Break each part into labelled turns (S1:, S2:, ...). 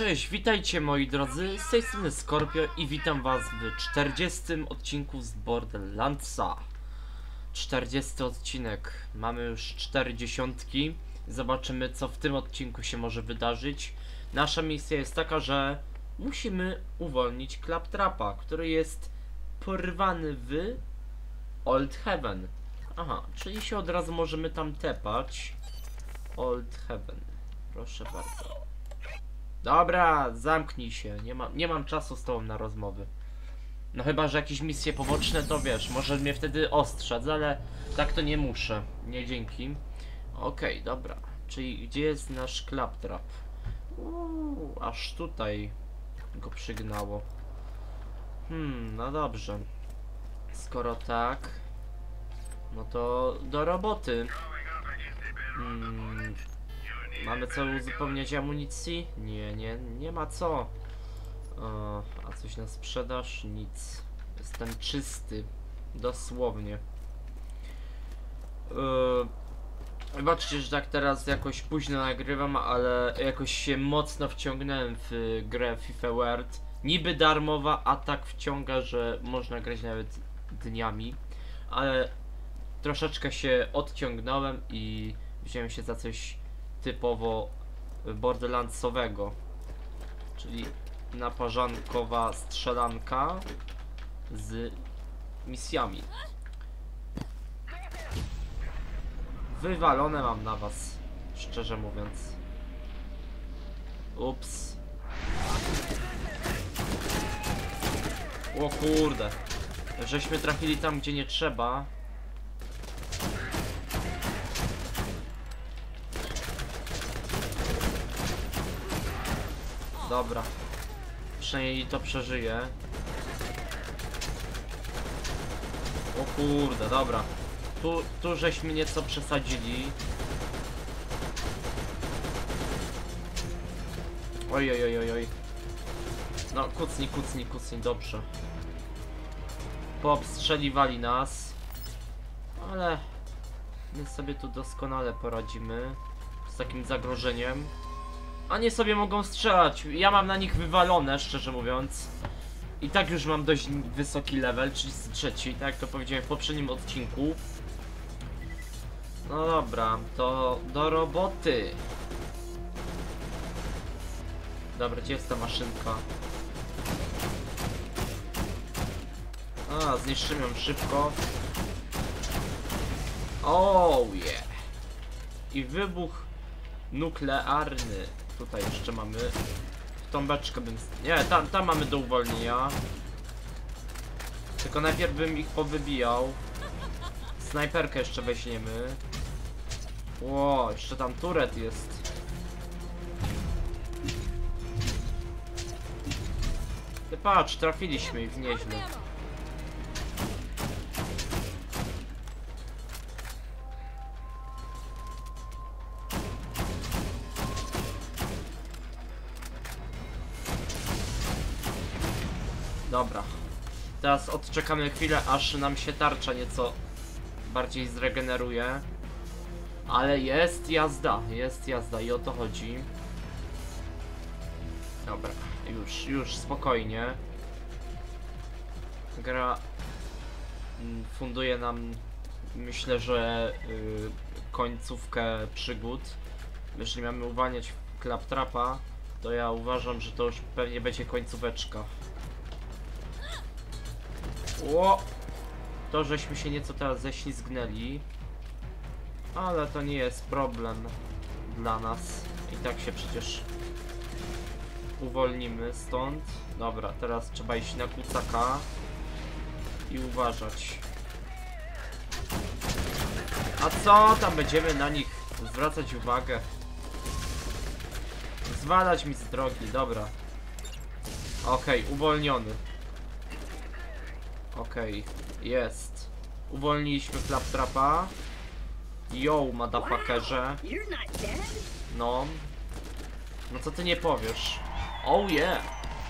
S1: Cześć, witajcie moi drodzy, z tej strony Scorpio i witam was w 40. odcinku z Borderlandsa. 40 odcinek, mamy już 40. Zobaczymy, co w tym odcinku się może wydarzyć. Nasza misja jest taka, że musimy uwolnić Claptrapa, który jest porwany w Old Heaven. Aha, czyli się od razu możemy tam tepać. Old Heaven, proszę bardzo. Dobra, zamknij się. Nie mam czasu z tobą na rozmowy. No chyba, że jakieś misje poboczne, to wiesz, może mnie wtedy ostrzec, ale tak to nie muszę. Nie, dzięki. Okej, dobra. Czyli gdzie jest nasz Claptrap? Aż tutaj go przygnało. No dobrze. Skoro tak, no to do roboty. Mamy co uzupełniać amunicji? Nie ma co. A coś na sprzedaż? Nic. Jestem czysty. Dosłownie. Wybaczcie, że tak teraz jakoś późno nagrywam, ale jakoś się mocno wciągnąłem w grę FIFA World. Niby darmowa, a tak wciąga, że można grać nawet dniami. Ale troszeczkę się odciągnąłem i wziąłem się za coś typowo borderlandsowego, czyli naparzankowa strzelanka z misjami. Wywalone mam na was, szczerze mówiąc. Ups. O kurde, żeśmy trafili tam, gdzie nie trzeba. Dobra, przynajmniej to przeżyje. O kurde, dobra. Tu żeśmy nieco przesadzili. Oj. No, kucnij, dobrze. Poobstrzeliwali nas. Ale my sobie tu doskonale poradzimy z takim zagrożeniem. A nie sobie mogą strzelać. Ja mam na nich wywalone, szczerze mówiąc. I tak już mam dość wysoki level, 33, tak jak to powiedziałem w poprzednim odcinku. No dobra, to do roboty. Dobra, gdzie jest ta maszynka? A, zniszczymy ją szybko. Oh yeah. I wybuch nuklearny. Tutaj jeszcze mamy tą beczkę bym... Nie, tam mamy do uwolnienia. Tylko najpierw bym ich powybijał. Snajperkę jeszcze weźmiemy. Ło, jeszcze tam turret jest. Ty patrz, trafiliśmy ich nieźle. Dobra. Teraz odczekamy chwilę, aż nam się tarcza nieco bardziej zregeneruje. Ale jest jazda i o to chodzi. Dobra, już spokojnie. Gra funduje nam, myślę, że końcówkę przygód. Jeżeli mamy uwalniać Claptrapa, to ja uważam, że to już pewnie będzie końcóweczka. Ło! To żeśmy się nieco teraz ześlizgnęli. Ale to nie jest problem dla nas. I tak się przecież uwolnimy stąd. Dobra, teraz trzeba iść na kucaka i uważać. A co tam będziemy na nich zwracać uwagę? Zwalać mi z drogi, dobra. Okej, uwolniony. Okej, jest. Uwolniliśmy Claptrapa. Yo, motherfuckerze. No. No co ty nie powiesz? Oh yeah.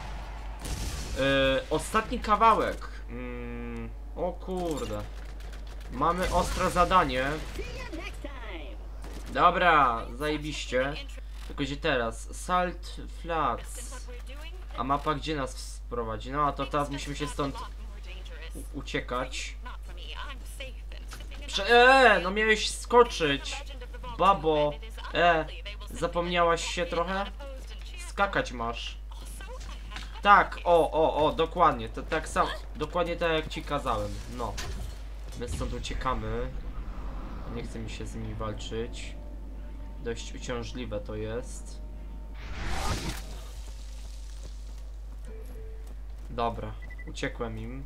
S1: Ostatni kawałek. O kurde. Mamy ostre zadanie. Dobra, zajebiście. Tylko gdzie teraz? Salt Flats. A mapa gdzie nas prowadzi? No a to teraz musimy się stąd uciekać. No miałeś skoczyć. Babo. Zapomniałaś się trochę? Skakać masz. Tak, dokładnie. To tak samo. Dokładnie tak jak ci kazałem. No. My stąd uciekamy. Nie chce mi się z nimi walczyć. Dość uciążliwe to jest. Dobra, uciekłem im.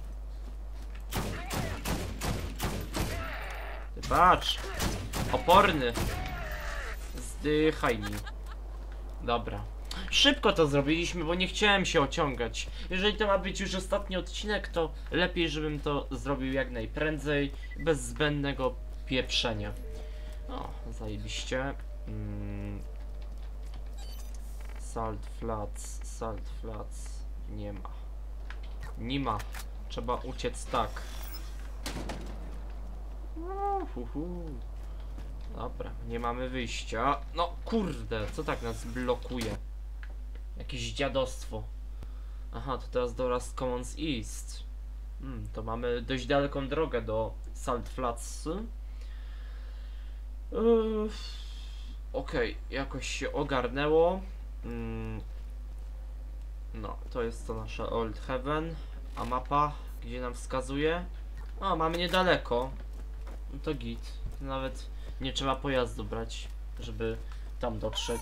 S1: Ty patrz! Oporny! Zdychaj mi. Dobra. Szybko to zrobiliśmy, bo nie chciałem się ociągać. Jeżeli to ma być już ostatni odcinek, to lepiej, żebym to zrobił jak najprędzej, bez zbędnego pieprzenia. O, zajebiście. Salt Flats. Nie ma. Nie ma. Trzeba uciec tak. Dobra, nie mamy wyjścia. No kurde, co tak nas blokuje? Jakieś dziadostwo. Aha, to teraz do Rust Commons East. To mamy dość daleką drogę do Salt Flats. Okej, jakoś się ogarnęło. No, to jest to nasze Old Heaven. A mapa, gdzie nam wskazuje? O, mamy niedaleko. No to git. Nawet nie trzeba pojazdu brać, żeby tam dotrzeć.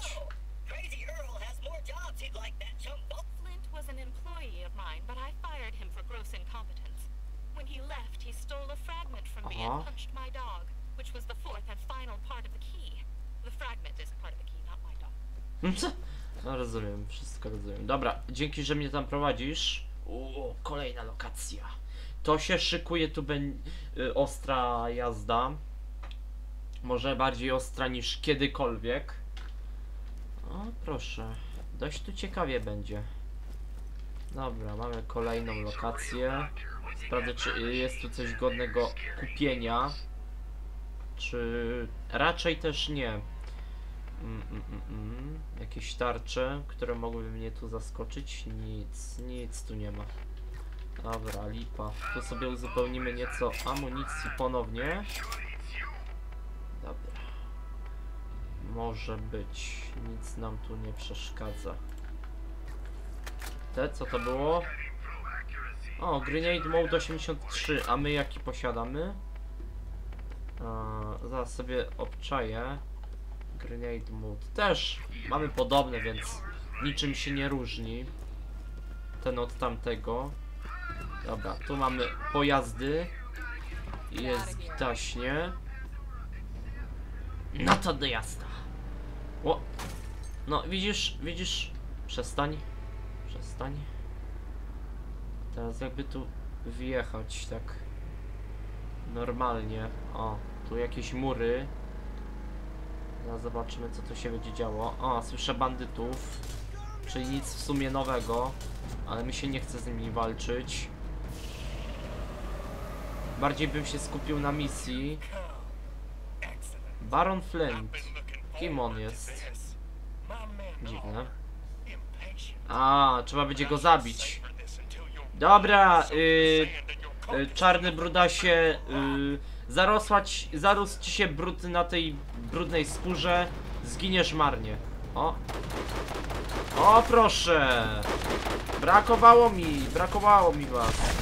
S2: Flint was an employee of mine, but I fired him for gross incompetence. When he left, he stole a fragment from me and punched my dog, which was the fourth and final part of the key. The fragment is part of the key, not my dog.
S1: No rozumiem, wszystko rozumiem. Dobra, dzięki, że mnie tam prowadzisz. Kolejna lokacja. To się szykuje, tu będzie ostra jazda. Może bardziej ostra niż kiedykolwiek. O, proszę. Dość tu ciekawie będzie. Dobra, mamy kolejną lokację. Sprawdzę, czy jest tu coś godnego kupienia. Czy raczej też nie. Jakieś tarcze, które mogłyby mnie tu zaskoczyć? Nic tu nie ma. Dobra, lipa. Tu sobie uzupełnimy nieco amunicji ponownie. Dobra. Może być. Nic nam tu nie przeszkadza. Co to było? O, Grenade Mode 83. A my jaki posiadamy? Zaraz sobie obczaję. Grenade Mode też mamy podobne, więc niczym się nie różni ten od tamtego. Dobra, tu mamy pojazdy. Jest gitaśnie. No to do jazda. O! No widzisz? Przestań. Teraz jakby tu wjechać tak normalnie. O, tu jakieś mury. Zaraz zobaczymy, co tu się będzie działo. O, słyszę bandytów. Czyli nic w sumie nowego. Ale mi się nie chce z nimi walczyć. Bardziej bym się skupił na misji. Baron Flint. Kim on jest? Dziwne. A, trzeba będzie go zabić. Dobra, czarny brudasie, zarósł ci się brud na tej brudnej skórze, zginiesz marnie. O proszę! Brakowało mi was.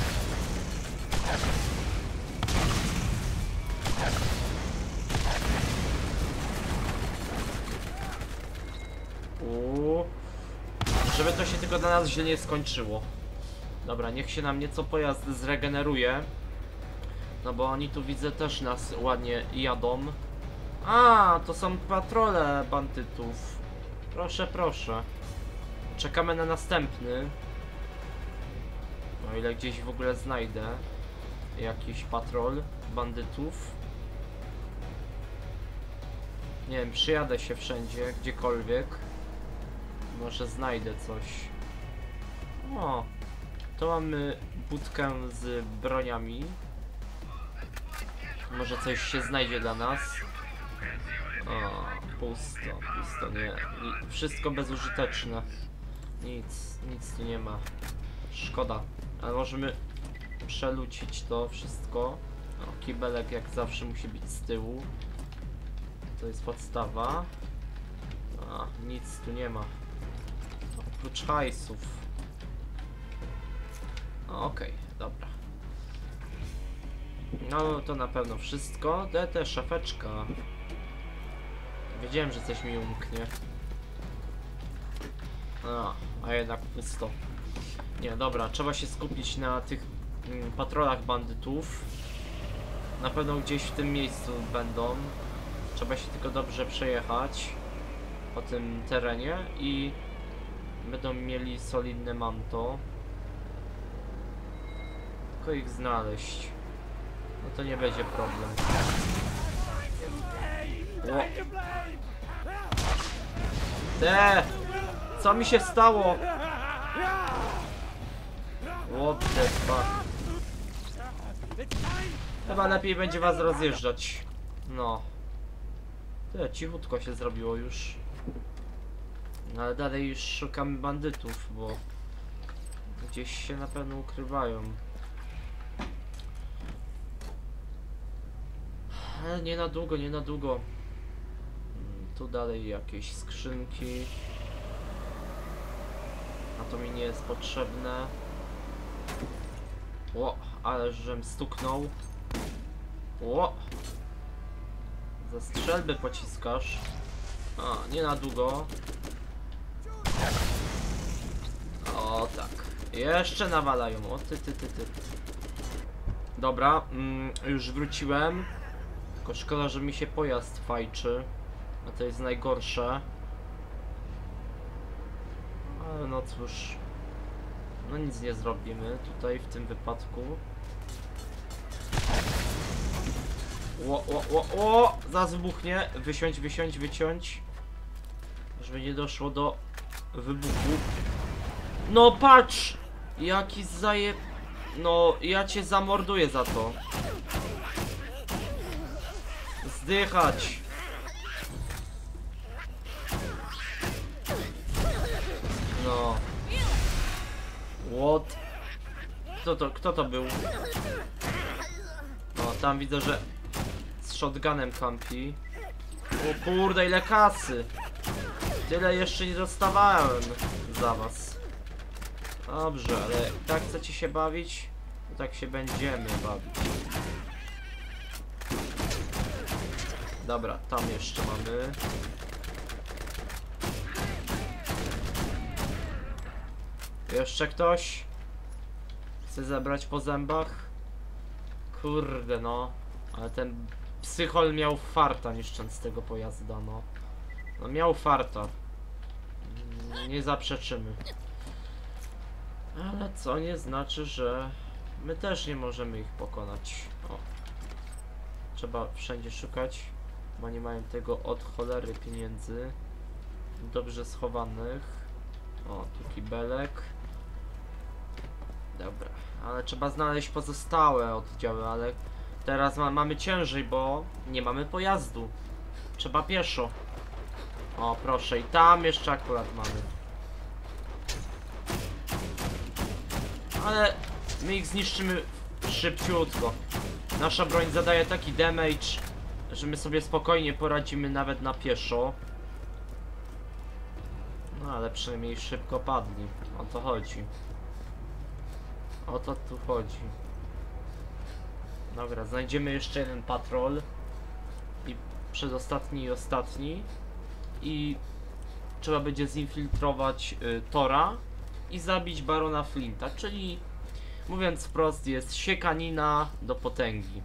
S1: Żeby to się tylko dla nas źle nie skończyło. Dobra, niech się nam nieco pojazd zregeneruje. No bo oni tu widzę też nas ładnie jadą. A, to są patrole bandytów. Proszę. Czekamy na następny. O ile gdzieś w ogóle znajdę jakiś patrol bandytów. Nie wiem, przyjadę się wszędzie, gdziekolwiek. Może znajdę coś. O, to mamy budkę z broniami. Może coś się znajdzie dla nas. O, pusto, nie. Wszystko bezużyteczne. Nic tu nie ma. Szkoda. Ale możemy przelucić to wszystko. O, kibelek jak zawsze musi być z tyłu. To jest podstawa. A, nic tu nie ma. Oprócz hajsów. Okej, dobra. No to na pewno wszystko. DT szafeczka. Wiedziałem, że coś mi umknie. A jednak pusto. Nie, dobra, trzeba się skupić na tych patrolach bandytów. Na pewno gdzieś w tym miejscu będą. Trzeba się tylko dobrze przejechać po tym terenie i będą mieli solidne manto. Tylko ich znaleźć. No to nie będzie problem. Co mi się stało? What the fuck? Chyba lepiej będzie was rozjeżdżać. No. Cichutko się zrobiło już. No ale dalej już szukamy bandytów, bo gdzieś się na pewno ukrywają. Ale nie na długo, nie na długo. Tu dalej jakieś skrzynki. A to mi nie jest potrzebne. O, ale żem stuknął. O! Za strzelby pociskasz. A, nie na długo. O tak. Jeszcze nawalają. O ty. Dobra, już wróciłem. Tylko szkoda, że mi się pojazd fajczy. A to jest najgorsze. Ale no cóż. No nic nie zrobimy tutaj w tym wypadku. O! Zaraz wybuchnie. Wyciąć. Żeby nie doszło do wybuchu. No patrz! Jaki zajeb... No, ja cię zamorduję za to. Zdychać. No. What? Kto to był? No, tam widzę, że z shotgunem kampi. O kurde, ile kasy! Tyle jeszcze nie dostawałem za was. Dobrze, ale tak chcecie się bawić? To tak się będziemy bawić. Dobra, tam jeszcze mamy. Jeszcze ktoś? Chce zebrać po zębach? Kurde no. Ale ten psychol miał farta niszcząc tego pojazda, no. No miał farta. Nie zaprzeczymy. Ale co nie znaczy, że my też nie możemy ich pokonać. O. Trzeba wszędzie szukać, bo nie mają tego od cholery pieniędzy. Dobrze schowanych. O, tu kibelek. Dobra, ale trzeba znaleźć pozostałe oddziały, ale teraz mamy ciężej, bo nie mamy pojazdu. Trzeba pieszo. O, proszę, i tam jeszcze akurat mamy. Ale my ich zniszczymy szybciutko. Nasza broń zadaje taki damage, że my sobie spokojnie poradzimy nawet na pieszo. No ale przynajmniej szybko padli. O to chodzi. O to tu chodzi. Dobra, znajdziemy jeszcze jeden patrol. I przedostatni i ostatni. I trzeba będzie zinfiltrować Tora i zabić barona Flinta, czyli mówiąc wprost jest siekanina do potęgi.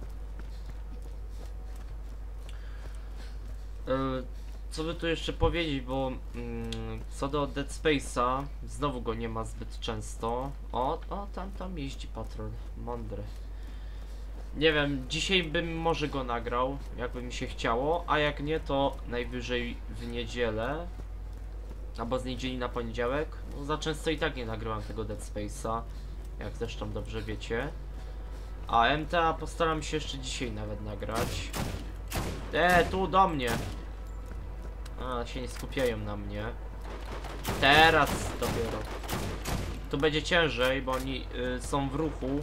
S1: Co by tu jeszcze powiedzieć, bo co do Dead Space'a, znowu go nie ma zbyt często. O, tam jeździ patrol, mądry. Nie wiem, dzisiaj bym może go nagrał, jakby mi się chciało, a jak nie, to najwyżej w niedzielę. Albo z niedzieli na poniedziałek. No, za często i tak nie nagrywam tego Dead Space'a, jak zresztą dobrze wiecie. A MTA postaram się jeszcze dzisiaj nawet nagrać. Tu do mnie. A, się nie skupiają na mnie. Teraz dopiero. Tu będzie ciężej, bo oni są w ruchu.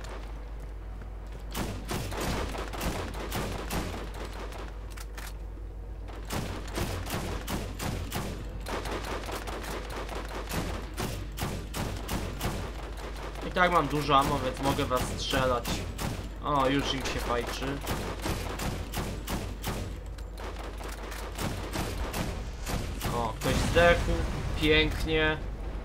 S1: I tak mam dużo ammo, więc mogę was strzelać. O, już im się fajczy. O, ktoś zdechł. Pięknie.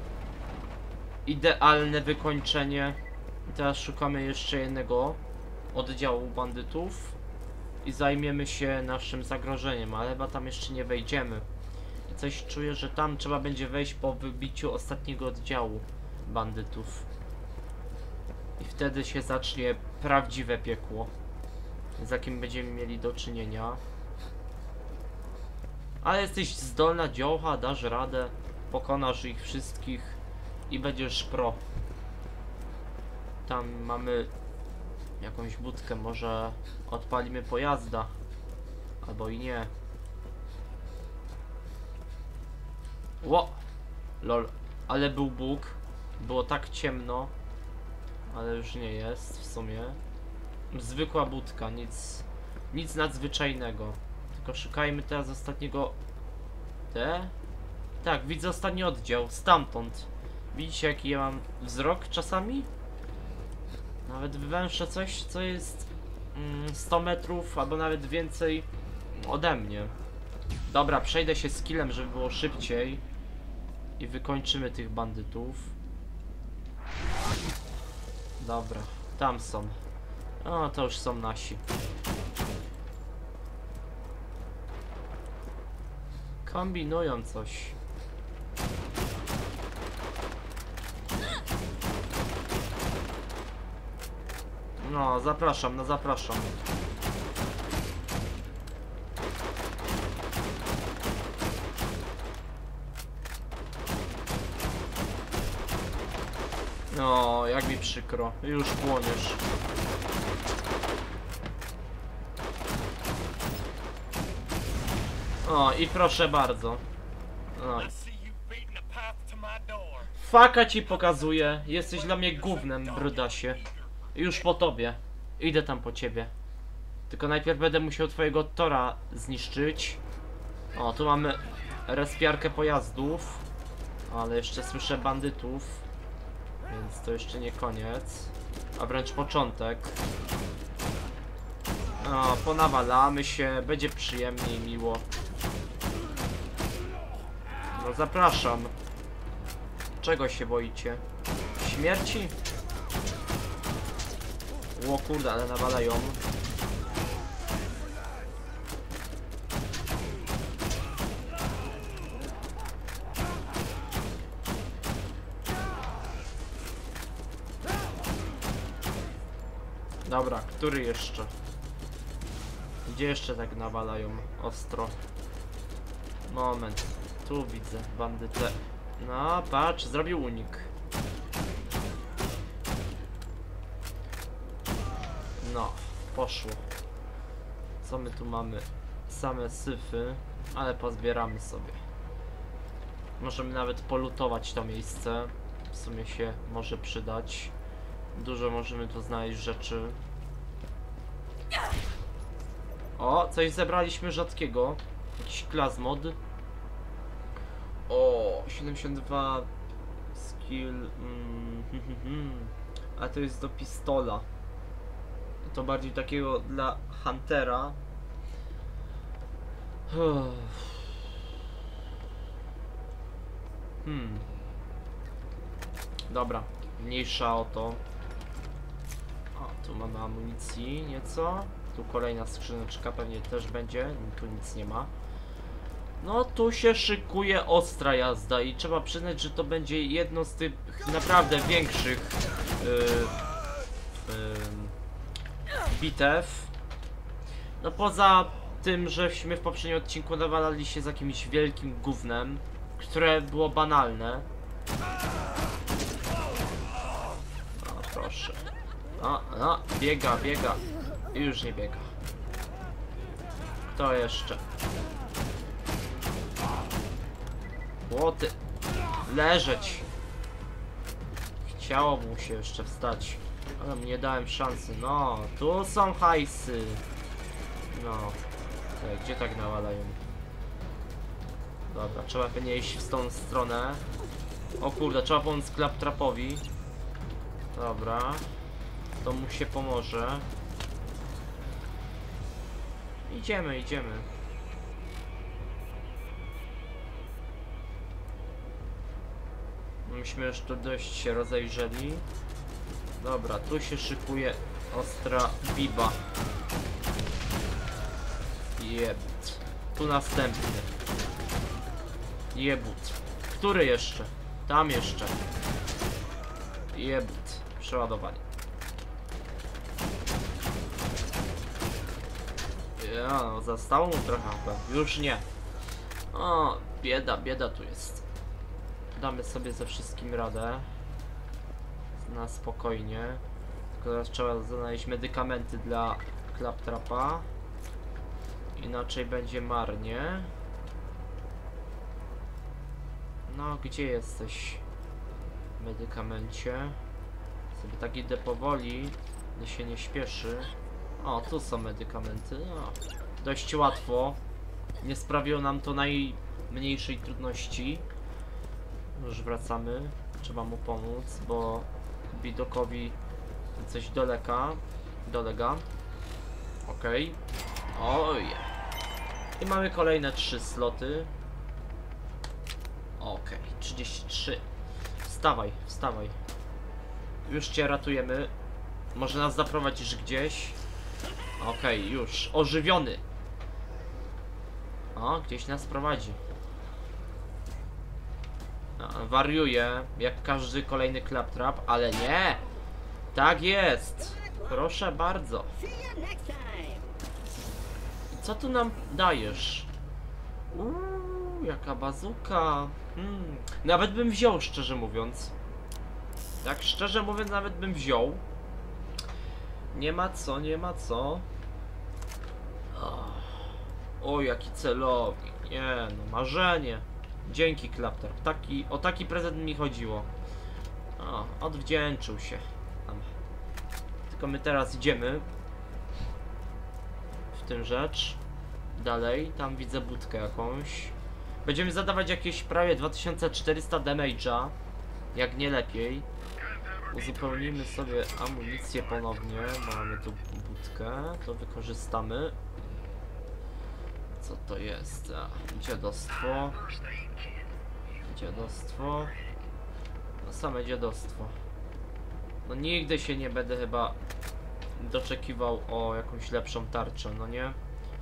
S1: Idealne wykończenie. I teraz szukamy jeszcze jednego oddziału bandytów. I zajmiemy się naszym zagrożeniem, ale chyba tam jeszcze nie wejdziemy. I coś czuję, że tam trzeba będzie wejść po wybiciu ostatniego oddziału bandytów. I wtedy się zacznie prawdziwe piekło, z jakim będziemy mieli do czynienia. Ale jesteś zdolna dziołcha, dasz radę, pokonasz ich wszystkich i będziesz pro. Tam mamy jakąś budkę, może odpalimy pojazda, albo i nie. Ło! Lol, ale był Bóg, było tak ciemno, ale już nie jest w sumie. Zwykła budka, nic nadzwyczajnego. Tylko szukajmy teraz ostatniego... Tak, widzę ostatni oddział, stamtąd. Widzicie jaki ja mam wzrok czasami? Nawet wywęszę coś, co jest 100 metrów albo nawet więcej ode mnie. Dobra, przejdę się skillem, żeby było szybciej. I wykończymy tych bandytów. Dobra, tam są. O, to już są nasi. Kombinują coś. No, zapraszam, no zapraszam. No, jak mi przykro. Już płoniesz. O, i proszę bardzo. No. Faka ci pokazuję. Jesteś dla mnie gównem, brudasie. Już po tobie. Idę tam po ciebie. Tylko najpierw będę musiał twojego tora zniszczyć. O, tu mamy respiarkę pojazdów. Ale jeszcze słyszę bandytów. Więc to jeszcze nie koniec. A wręcz początek. O, ponawalamy się. Będzie przyjemnie i miło. No zapraszam. Czego się boicie? Śmierci? Ło kurde, ale nawalają. Dobra, który jeszcze? Gdzie jeszcze tak nawalają ostro? Moment, tu widzę bandytę. No patrz, zrobił unik. No, poszło. Co my tu mamy? Same syfy, ale pozbieramy sobie. Możemy nawet polutować to miejsce. W sumie się może przydać. Dużo możemy tu znaleźć rzeczy. O, coś zebraliśmy rzadkiego. Jakiś klazmod. O, 72 skill. A to jest do pistola. To bardziej takiego dla huntera. Dobra, mniejsza o to. O, tu mamy amunicji nieco. Tu kolejna skrzyneczka pewnie też będzie. Tu nic nie ma. No tu się szykuje ostra jazda i trzeba przyznać, że to będzie jedno z tych naprawdę większych bitew. No poza tym, żeśmy w poprzednim odcinku nawalali się z jakimś wielkim gównem, które było banalne. No proszę. No, biega. I już nie biega. to jeszcze. Łoty. Leżeć. Chciało mu się jeszcze wstać. Ale mu nie dałem szansy. No, tu są hajsy. No. Gdzie tak nawalają? Dobra, trzeba pewnie iść w tą stronę. O kurde, trzeba pomóc Claptrapowi. Dobra. To mu się pomoże. Idziemy, idziemy. Myśmy już tu dość się rozejrzeli. Dobra, tu się szykuje ostra biba. Jebut. Tu następny. Jebut. Który jeszcze? Tam jeszcze. Jebut. Przeładowanie. Ja, no, zastało mu trochę HP. Już nie. O, bieda, bieda tu jest. Damy sobie ze wszystkim radę. Na spokojnie. Tylko teraz trzeba znaleźć medykamenty dla Claptrapa. Inaczej będzie marnie. No, gdzie jesteś? Medykamencie. Sobie tak idę powoli. Się nie śpieszy. O, tu są medykamenty. O, dość łatwo. Nie sprawiło nam to najmniejszej trudności. Już wracamy. Trzeba mu pomóc, bo widokowi coś dolega. Okej. Oj. I mamy kolejne 3 sloty. Okej, 33. Wstawaj, wstawaj. Już cię ratujemy. Może nas zaprowadzisz gdzieś. Okej, już. Ożywiony. O, gdzieś nas prowadzi. Wariuje, jak każdy kolejny Claptrap, ale nie! Tak jest! Proszę bardzo. Co tu nam dajesz? Jaka bazuka. Nawet bym wziął, szczerze mówiąc. Tak szczerze mówiąc, nawet bym wziął. Nie ma co, nie ma co. O, jaki celownik. Nie, no marzenie. Dzięki, Claptrap. O taki prezent mi chodziło. O, odwdzięczył się. Tylko my teraz idziemy w tym rzecz. Dalej, tam widzę budkę jakąś. Będziemy zadawać jakieś prawie 2400 damage'a. Jak nie lepiej. Uzupełnimy sobie amunicję ponownie, bo mamy tu budkę. To wykorzystamy. Co to jest? Dziadostwo. Dziadostwo. No same dziadostwo. No nigdy się nie będę chyba doczekiwał o jakąś lepszą tarczę, no nie?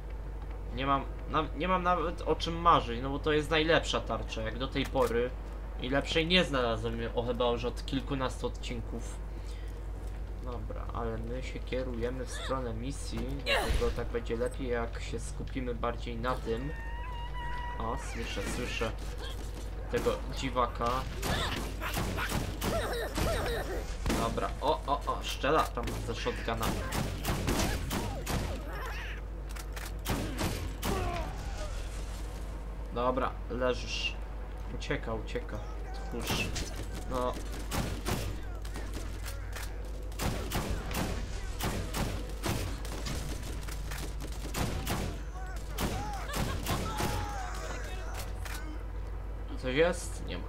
S1: Nie mam nawet o czym marzyć, no bo to jest najlepsza tarcza, jak do tej pory. I lepszej nie znalazłem chyba już od kilkunastu odcinków. Dobra, ale my się kierujemy w stronę misji, dlatego tak będzie lepiej, jak się skupimy bardziej na tym. O, słyszę tego dziwaka. Dobra, o, szczela tam ze shotguna. Dobra, leżysz. Ucieka. Tchórz. No. Coś jest? Nie ma.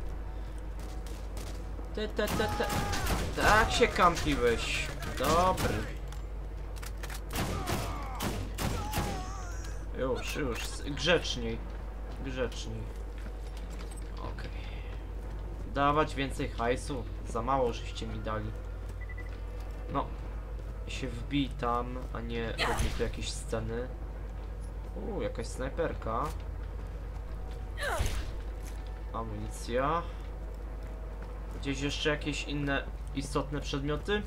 S1: Tak się kampiłeś. Dobry. Już. Grzeczniej. Okej. Dawać więcej hajsu. Za mało żeście mi dali. No. Się wbij tam, a nie robi tu jakieś sceny. Jakaś snajperka. Amunicja. Gdzieś jeszcze jakieś inne istotne przedmioty?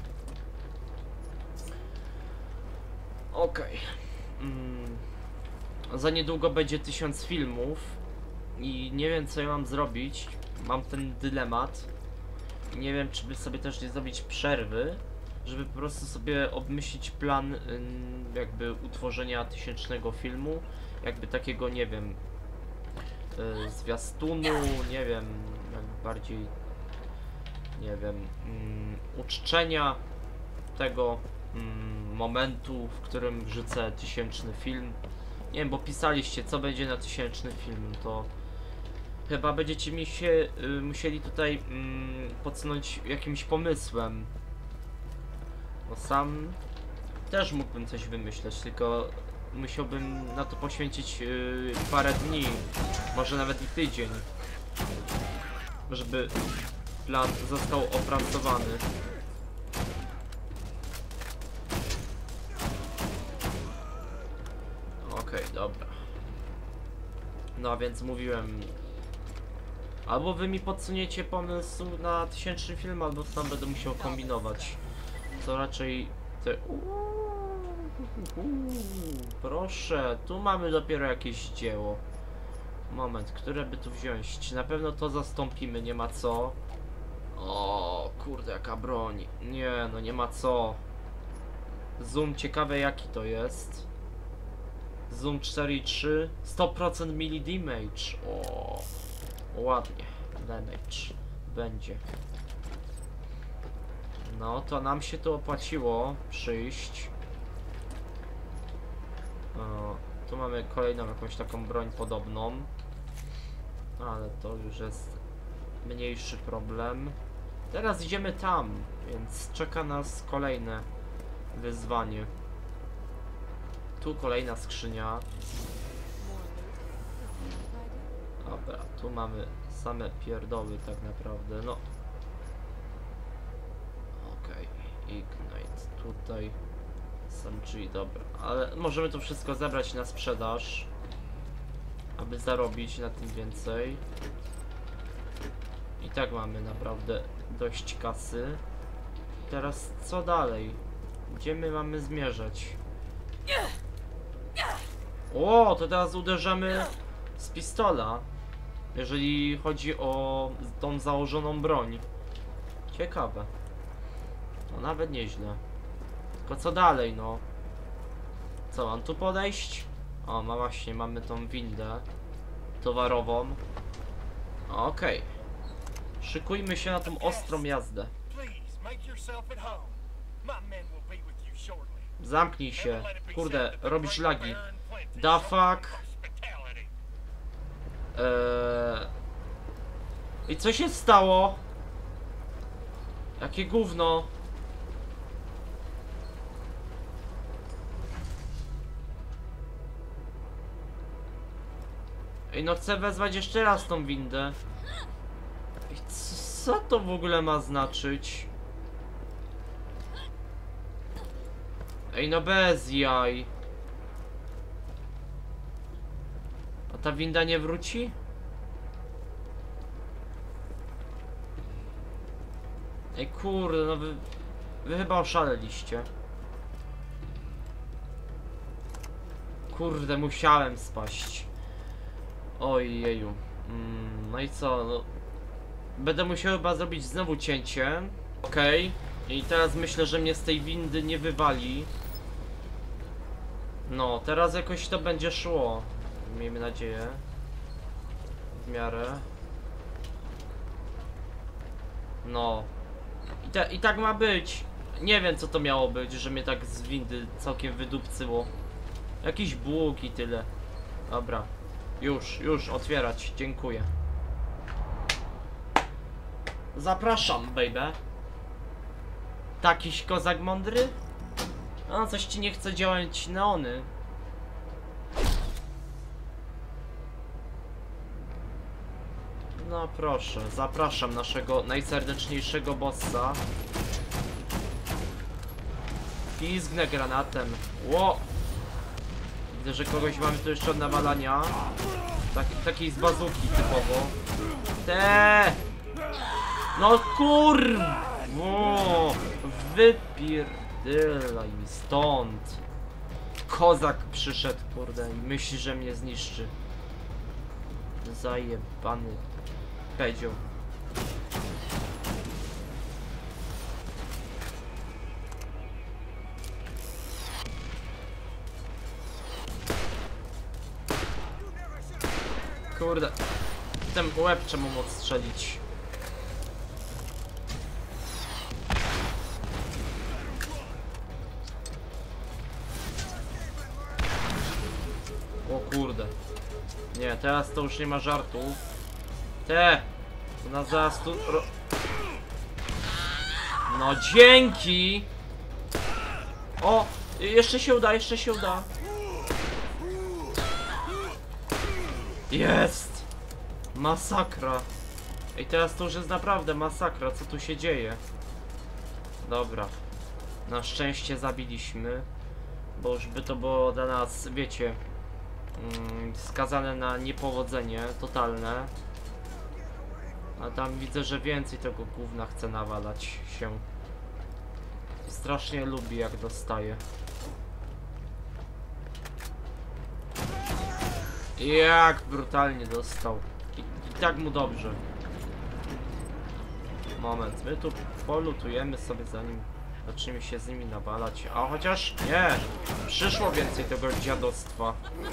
S1: Okej. Za niedługo będzie 1000 filmów i nie wiem, co ja mam zrobić. Mam ten dylemat. Nie wiem, czy by sobie też nie zrobić przerwy żeby po prostu sobie obmyślić plan jakby utworzenia 1000 filmu, jakby takiego, nie wiem, zwiastunu, nie wiem, jakby bardziej, nie wiem, uczczenia tego momentu, w którym wrzucę 1000 film. Nie wiem, bo pisaliście, co będzie na 1000 film, to chyba będziecie mi się musieli tutaj podsunąć jakimś pomysłem. Bo sam też mógłbym coś wymyśleć, tylko musiałbym na to poświęcić parę dni, może nawet i tydzień, żeby plan został opracowany. Okej, dobra. No a więc mówiłem, albo wy mi podsuniecie pomysł na 1000 film, albo sam będę musiał kombinować. Co raczej te... Proszę, tu mamy dopiero jakieś dzieło. Moment, które by tu wziąć? Na pewno to zastąpimy, nie ma co. O, kurde, jaka broń. Nie, no nie ma co. Zoom, ciekawe jaki to jest. Zoom 4.3, 100% melee damage. O, ładnie. Damage będzie. No to nam się tu opłaciło przyjść. Tu mamy kolejną jakąś taką broń podobną. Ale to już jest mniejszy problem. Teraz idziemy tam, więc czeka nas kolejne wyzwanie. Tu kolejna skrzynia. Dobra, tu mamy same pierdoły tak naprawdę, no. Okej, Ignite, tutaj SMG, dobra, ale możemy to wszystko zebrać na sprzedaż, aby zarobić na tym więcej. I tak mamy naprawdę dość kasy. Teraz co dalej? Gdzie my mamy zmierzać? O, to teraz uderzamy z pistola, jeżeli chodzi o tą założoną broń. Ciekawe. No nawet nieźle. Tylko co dalej, no? Co, mam tu podejść? O, no właśnie, mamy tą windę towarową. Okej. Szykujmy się na tą ostrą jazdę. Zamknij się. Kurde, robisz lagi. Da fuck. I co się stało? Jakie gówno. Ej, no chcę wezwać jeszcze raz tą windę. Ej, co to w ogóle ma znaczyć? Ej, no bez jaj. A ta winda nie wróci? Ej, kurde, no wy chyba oszaleliście. Kurde, musiałem spaść. Ojeju. No i co, no... Będę musiał chyba zrobić znowu cięcie. Okej. I teraz myślę, że mnie z tej windy nie wywali. No, teraz jakoś to będzie szło. Miejmy nadzieję. W miarę. No. I tak ma być. Nie wiem, co to miało być, że mnie tak z windy całkiem wydupcyło. Jakiś bóg i tyle. Dobra. Już, otwierać. Dziękuję. Zapraszam, baby. Takiś kozak mądry? No, coś ci nie chce działać neony. No proszę, zapraszam naszego najserdeczniejszego bossa. Pizgnę granatem. Ło! Widzę, że kogoś mamy tu jeszcze od nawalania. Takiej z bazuki typowo. No kurw! O, wypierdylaj mi stąd. Kozak przyszedł, kurde, i myśli, że mnie zniszczy. Zajebany pedzio. Kurde. Ten łeb czemu móc strzelić? O kurde. Nie, teraz to już nie ma żartów. To nas zaraz tu... No dzięki! O! Jeszcze się uda, jeszcze się uda. Jest! Masakra. I teraz to już jest naprawdę masakra, co tu się dzieje. Dobra. Na szczęście zabiliśmy. Bo już by to było dla nas, wiecie, skazane na niepowodzenie totalne. A tam widzę, że więcej tego gówna chce nawalać się. Strasznie lubi, jak dostaje. Jak brutalnie dostał. I tak mu dobrze. Moment, my tu polutujemy sobie, zanim zaczniemy się z nimi nawalać. A chociaż nie, przyszło więcej tego dziadostwa.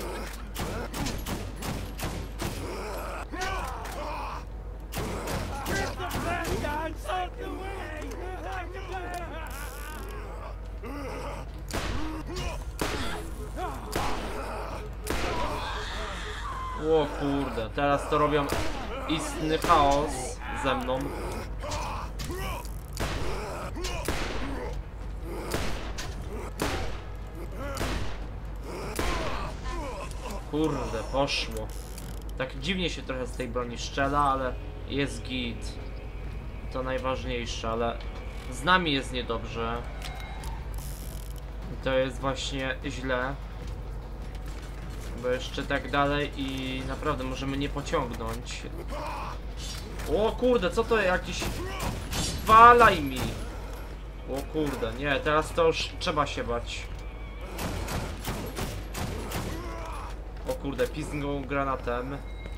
S1: O kurde, teraz to robią istny chaos ze mną. Kurde, poszło. Tak dziwnie się trochę z tej broni strzela, ale jest git. To najważniejsze, ale z nami jest niedobrze. I to jest właśnie źle. Bo jeszcze tak dalej i naprawdę możemy nie pociągnąć. O kurde, co to jakiś... Walaj mi! O kurde, nie, teraz to już trzeba się bać. O kurde, pisnął granatem.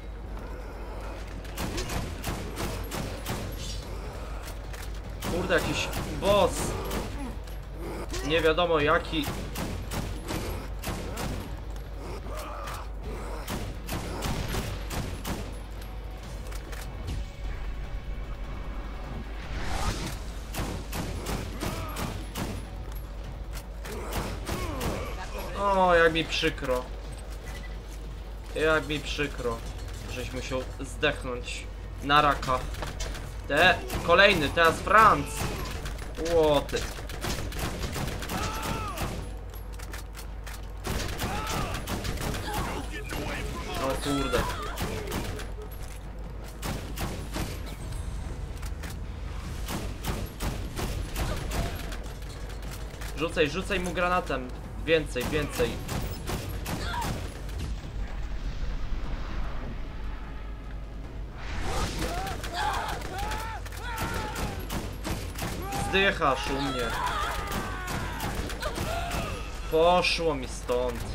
S1: Kurde, jakiś boss. Nie wiadomo jaki. O, jak mi przykro. Jak mi przykro, żeś musiał zdechnąć na raka. Kolejny, teraz Franz. Łoty. O kurde. Rzucaj mu granatem. Więcej. Zdychasz u mnie. Poszło mi stąd.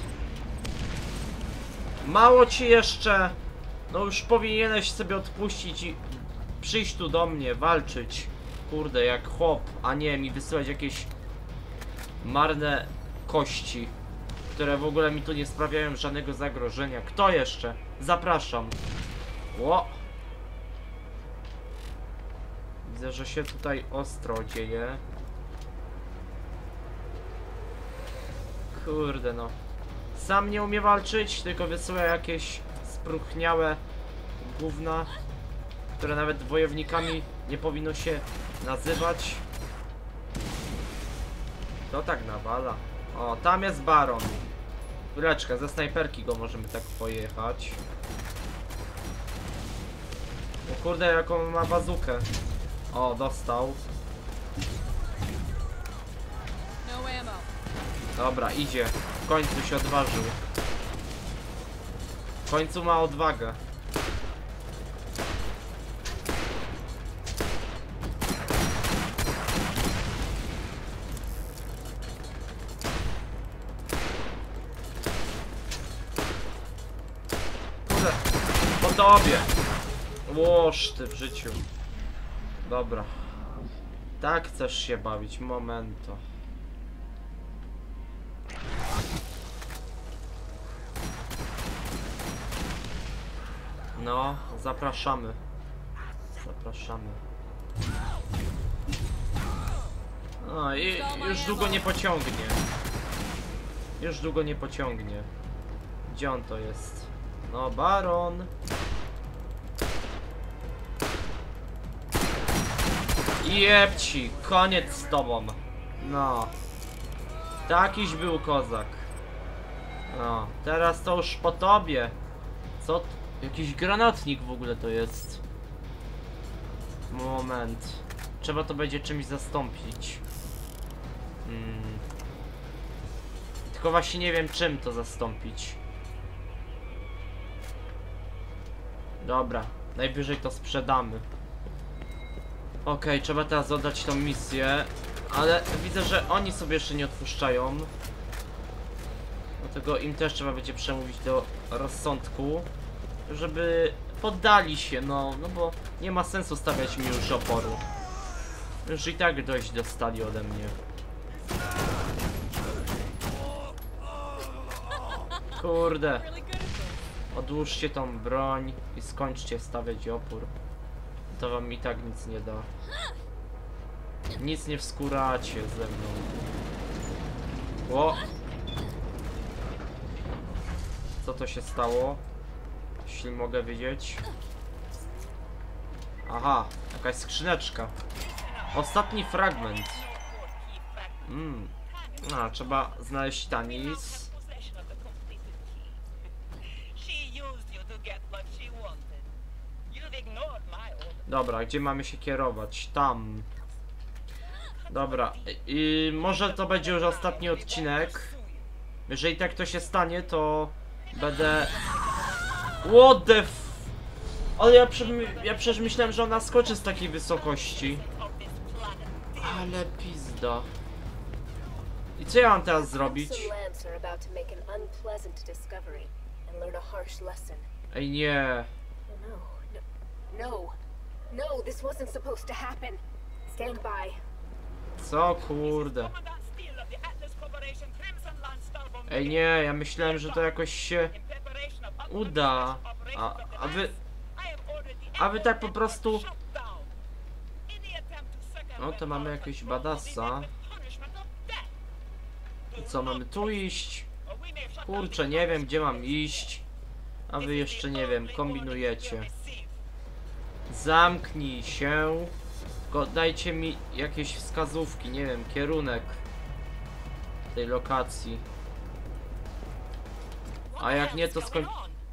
S1: Mało ci jeszcze. No już powinieneś sobie odpuścić i przyjść tu do mnie, walczyć. Kurde, jak chłop, a nie mi wysyłać jakieś marne kości, które w ogóle mi tu nie sprawiają żadnego zagrożenia. Kto jeszcze? Zapraszam. Ło. Widzę, że się tutaj ostro dzieje. Kurde no. Sam nie umie walczyć, tylko wysyła jakieś spróchniałe gówna, które nawet wojownikami nie powinno się nazywać. To tak nawala. O, tam jest baron. Chwileczkę, ze snajperki go możemy tak pojechać. O kurde, jaką ma bazukę. O, dostał. Dobra, idzie. W końcu się odważył. W końcu ma odwagę. Kurde, po tobie. Łoż ty w życiu. Dobra. Tak chcesz się bawić, momento. No, zapraszamy. Zapraszamy. No i już długo nie pociągnie. Już długo nie pociągnie. Gdzie on to jest? No, baron. Jebci, koniec z tobą. No. Takiś był kozak. No, teraz to już po tobie. Co? Jakiś granatnik w ogóle to jest. Moment. Trzeba to będzie czymś zastąpić. Tylko właśnie nie wiem czym to zastąpić. Dobra, najwyżej to sprzedamy. Okej, trzeba teraz oddać tą misję. Ale widzę, że oni sobie jeszcze nie odpuszczają. Dlatego im też trzeba będzie przemówić do rozsądku, żeby poddali się, no bo nie ma sensu stawiać mi już oporu. Już i tak dość dostali ode mnie. Kurde. Odłóżcie tą broń i skończcie stawiać opór. To wam i tak nic nie da. Nic nie wskóracie ze mną. O! Co to się stało? Jeśli mogę wiedzieć. Aha, jakaś skrzyneczka. Ostatni fragment. A, trzeba znaleźć Tanis. Dobra, gdzie mamy się kierować? Tam. Dobra, i może to będzie już ostatni odcinek. Jeżeli tak to się stanie, to będę... What the f... Ale ja przecież myślałem, że ona skoczy z takiej wysokości. Ale pizda. I co ja mam teraz zrobić? Ej, nie. Co kurde? Ej, nie, ja myślałem, że to jakoś się uda. A wy tak po prostu... No to mamy jakiegoś badasa. I co, mamy tu iść? Kurczę, nie wiem gdzie mam iść. A wy jeszcze nie wiem, kombinujecie. Zamknij się. Tylko dajcie mi jakieś wskazówki, nie wiem, kierunek tej lokacji. A jak nie, to skończ...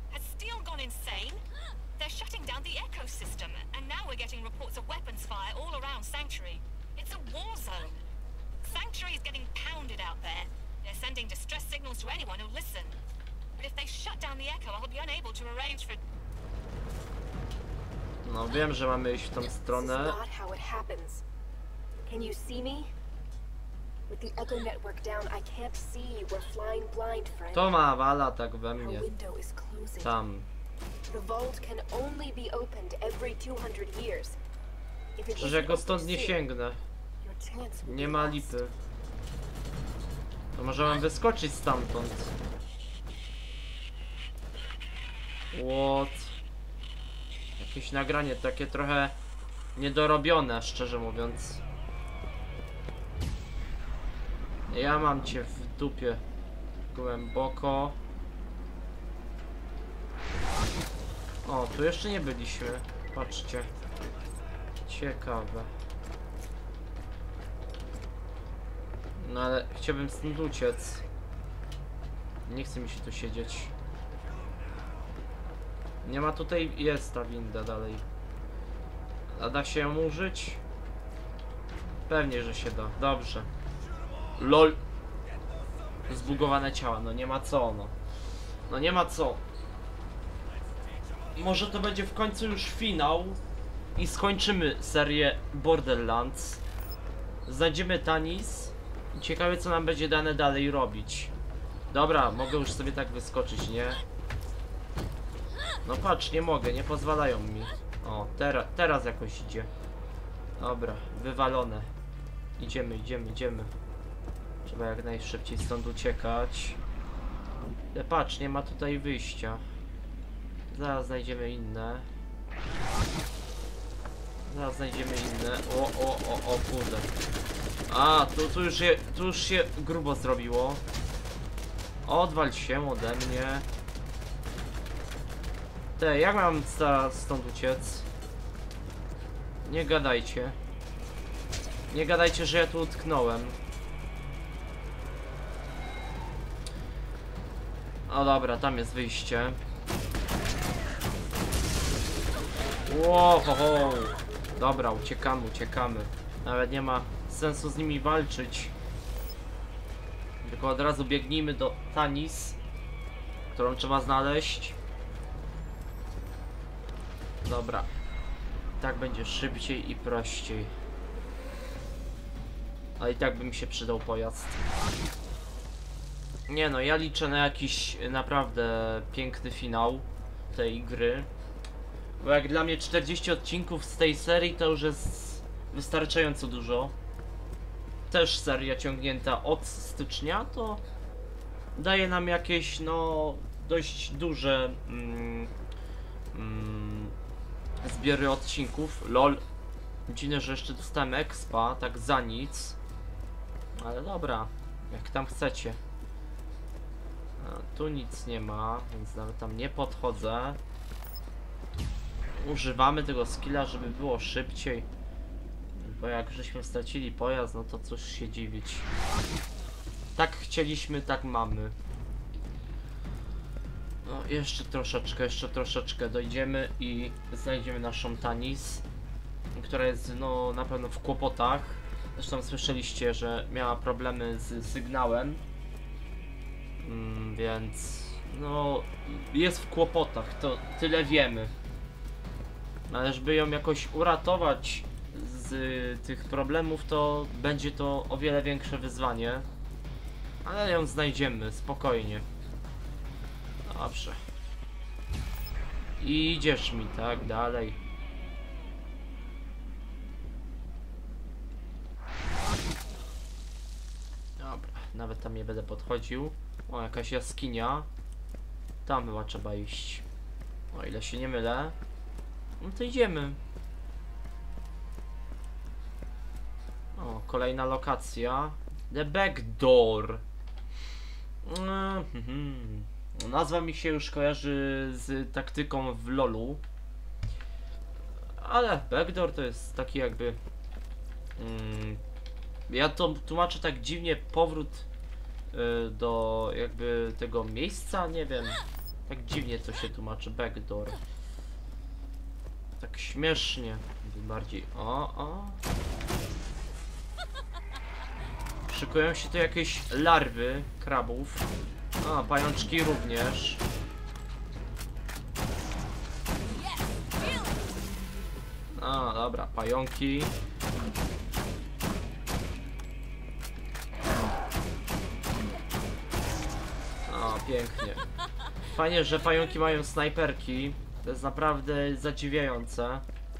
S1: No wiem, że mamy iść w tą stronę. To ma wala tak we mnie. Tam. Przecież ja go stąd nie sięgnę. Nie ma lipy. To może mam wyskoczyć stamtąd. What? Jakieś nagranie takie trochę niedorobione, szczerze mówiąc. Ja mam cię w dupie głęboko. O, tu jeszcze nie byliśmy. Patrzcie. Ciekawe. No ale chciałbym stąd uciec. Nie chce mi się tu siedzieć. Nie ma tutaj... Jest ta winda dalej. A da się ją użyć? Pewnie, że się da. Dobrze. LOL. Zbugowane ciała. No nie ma co, no. No nie ma co. Może to będzie w końcu już finał. I skończymy serię Borderlands. Znajdziemy Tanis. Ciekawe co nam będzie dane dalej robić. Dobra, mogę już sobie tak wyskoczyć, nie? No patrz, nie mogę, nie pozwalają mi. O, teraz jakoś idzie. Dobra, wywalone. Idziemy. Trzeba jak najszybciej stąd uciekać. Ale patrz, nie ma tutaj wyjścia. Zaraz znajdziemy inne. Zaraz znajdziemy inne. O kurde. A, tu już się grubo zrobiło. Odwal się ode mnie. Jak mam stąd uciec? Nie gadajcie. Nie gadajcie, że ja tu utknąłem. O dobra, tam jest wyjście. Łohoho. Dobra, uciekamy. Nawet nie ma sensu z nimi walczyć. Tylko od razu biegnijmy do Tanis, którą trzeba znaleźć. Dobra. Tak będzie szybciej i prościej. Ale i tak by mi się przydał pojazd. Nie no, ja liczę na jakiś naprawdę piękny finał tej gry. Bo jak dla mnie 40 odcinków z tej serii to już jest wystarczająco dużo. Też seria ciągnięta od stycznia to daje nam jakieś no dość duże zbiory odcinków. LOL. Dziwne, że jeszcze dostałem expa, tak za nic. Ale dobra, jak tam chcecie. Tu nic nie ma, więc nawet tam nie podchodzę. Używamy tego skilla, żeby było szybciej. Bo jak żeśmy stracili pojazd, no to cóż się dziwić. Tak chcieliśmy, tak mamy. No jeszcze troszeczkę dojdziemy i znajdziemy naszą Tanis, która jest no na pewno w kłopotach. Zresztą słyszeliście, że miała problemy z sygnałem. Więc no jest w kłopotach, to tyle wiemy. Ale żeby ją jakoś uratować z tych problemów, to będzie to o wiele większe wyzwanie. Ale ją znajdziemy, spokojnie. Dobrze. I idziesz mi, tak, dalej. Dobra, nawet tam nie będę podchodził. O, jakaś jaskinia. Tam chyba trzeba iść. O ile się nie mylę. No to idziemy. O, kolejna lokacja. The Back Door. Nazwa mi się już kojarzy z taktyką w LoLu. Ale Backdoor to jest taki jakby... ja to tłumaczę tak dziwnie, powrót do jakby tego miejsca, nie wiem. Tak dziwnie to się tłumaczy, Backdoor. Tak śmiesznie, bardziej. O. Szykują się tu jakieś larwy krabów. A, pajączki również. A, dobra, pająki. O, pięknie. Fajnie, że pająki mają snajperki. To jest naprawdę zadziwiające.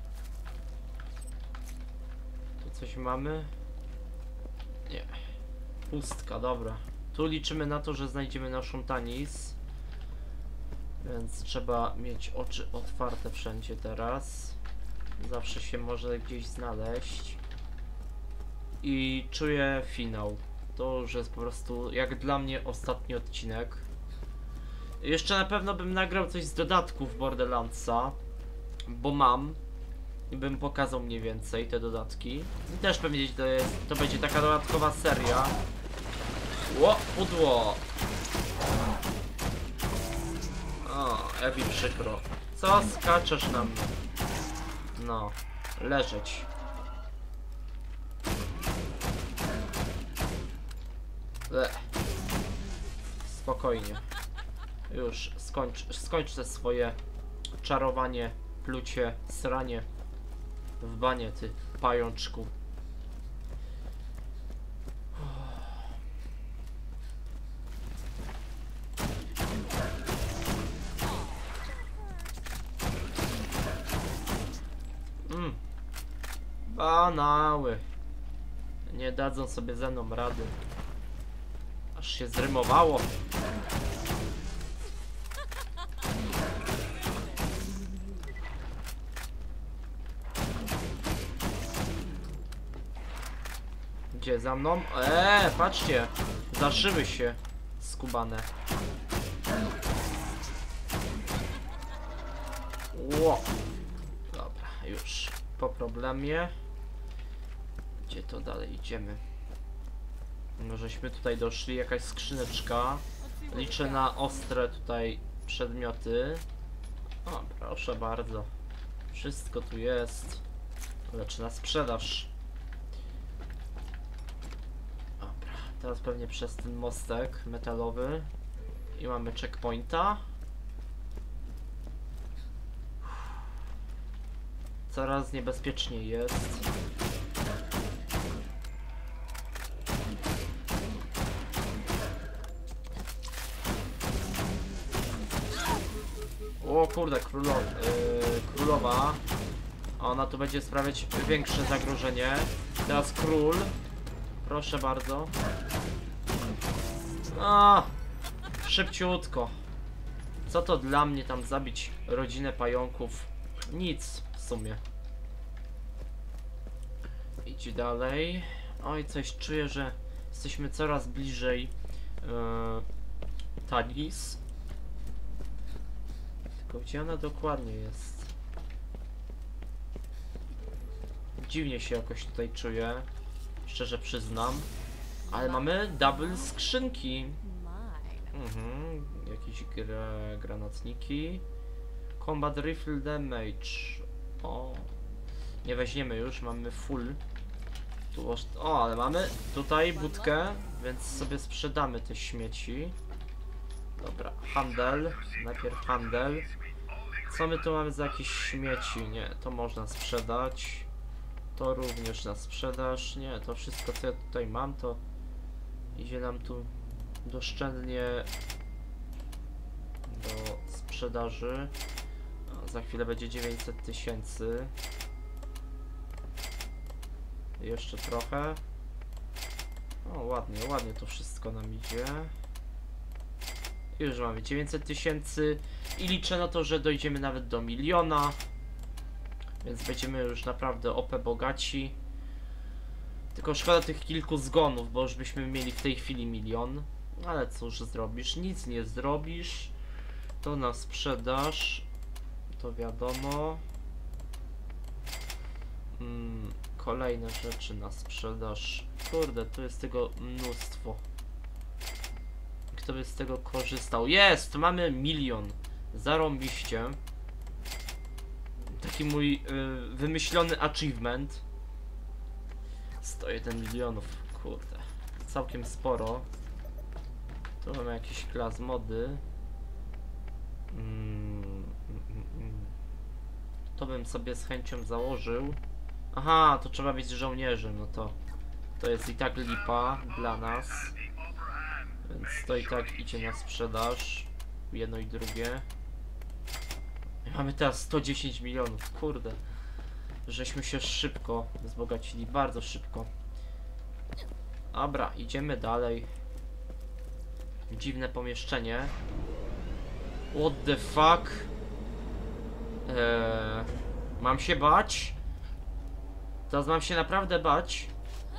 S1: Tu coś mamy? Nie. Pustka, dobra. Tu liczymy na to, że znajdziemy naszą Tanis. Więc trzeba mieć oczy otwarte wszędzie teraz. Zawsze się może gdzieś znaleźć. I czuję finał. To już jest po prostu jak dla mnie ostatni odcinek. Jeszcze na pewno bym nagrał coś z dodatków Borderlandsa, bo mam. I bym pokazał mniej więcej te dodatki. I też pewnie to będzie taka dodatkowa seria. Ło, pudło! O, Ewi, przykro. Co skaczesz na mnie? No, leżeć. Spokojnie. Już skończ te swoje czarowanie, plucie, sranie w banie, ty pajączku. Banały. Nie dadzą sobie ze mną rady. Aż się zrymowało. Idzie za mną. Patrzcie. Zaszyły się. Skubane. Ło. Dobra, już. Po problemie. Gdzie to dalej idziemy? No żeśmy tutaj doszli. Jakaś skrzyneczka. Liczę na ostre tutaj przedmioty. O, proszę bardzo. Wszystko tu jest. Lecz na sprzedaż. Dobra, teraz pewnie przez ten mostek metalowy. I mamy checkpointa. Coraz niebezpieczniej jest. O kurde, królowa. Ona tu będzie sprawiać większe zagrożenie. Teraz król. Proszę bardzo. Szybciutko. Co to dla mnie tam zabić rodzinę pająków? Nic w sumie. Idź dalej. Oj, coś czuję, że jesteśmy coraz bliżej Tanis. Tylko gdzie ona dokładnie jest? Dziwnie się jakoś tutaj czuję. Szczerze przyznam. Ale mamy double skrzynki. Jakieś granatniki. Combat Rifle Damage. O. Nie weźmiemy już, mamy full. Tu, ale mamy tutaj budkę, więc sobie sprzedamy te śmieci. Dobra, handel. Najpierw handel. Co my tu mamy za jakieś śmieci? Nie, to można sprzedać. To również na sprzedaż. Nie, to wszystko co ja tutaj mam, to idzie nam tu doszczętnie do sprzedaży. Za chwilę będzie 900 000. Jeszcze trochę. O, ładnie, ładnie to wszystko nam idzie. Już mamy 900 000 i liczę na to, że dojdziemy nawet do 1 000 000. Więc będziemy już naprawdę OP bogaci. Tylko szkoda tych kilku zgonów, bo już byśmy mieli w tej chwili 1 000 000. Ale cóż zrobisz? Nic nie zrobisz. To na sprzedaż. To wiadomo. Kolejne rzeczy na sprzedaż. Kurde, tu jest tego mnóstwo. Kto by z tego korzystał? Jest! Mamy 1 000 000. Zarąbiście. Taki mój wymyślony achievement. 101 milionów. Kurde. Całkiem sporo. Tu mamy jakieś klas mody. To bym sobie z chęcią założył. Aha, to trzeba być żołnierzem, no to jest i tak lipa dla nas. Więc to i tak idzie na sprzedaż. Jedno i drugie. I mamy teraz 110 milionów, kurde. Żeśmy się szybko wzbogacili, bardzo szybko. Dobra, idziemy dalej. Dziwne pomieszczenie. What the fuck? Mam się bać? Teraz mam się naprawdę bać?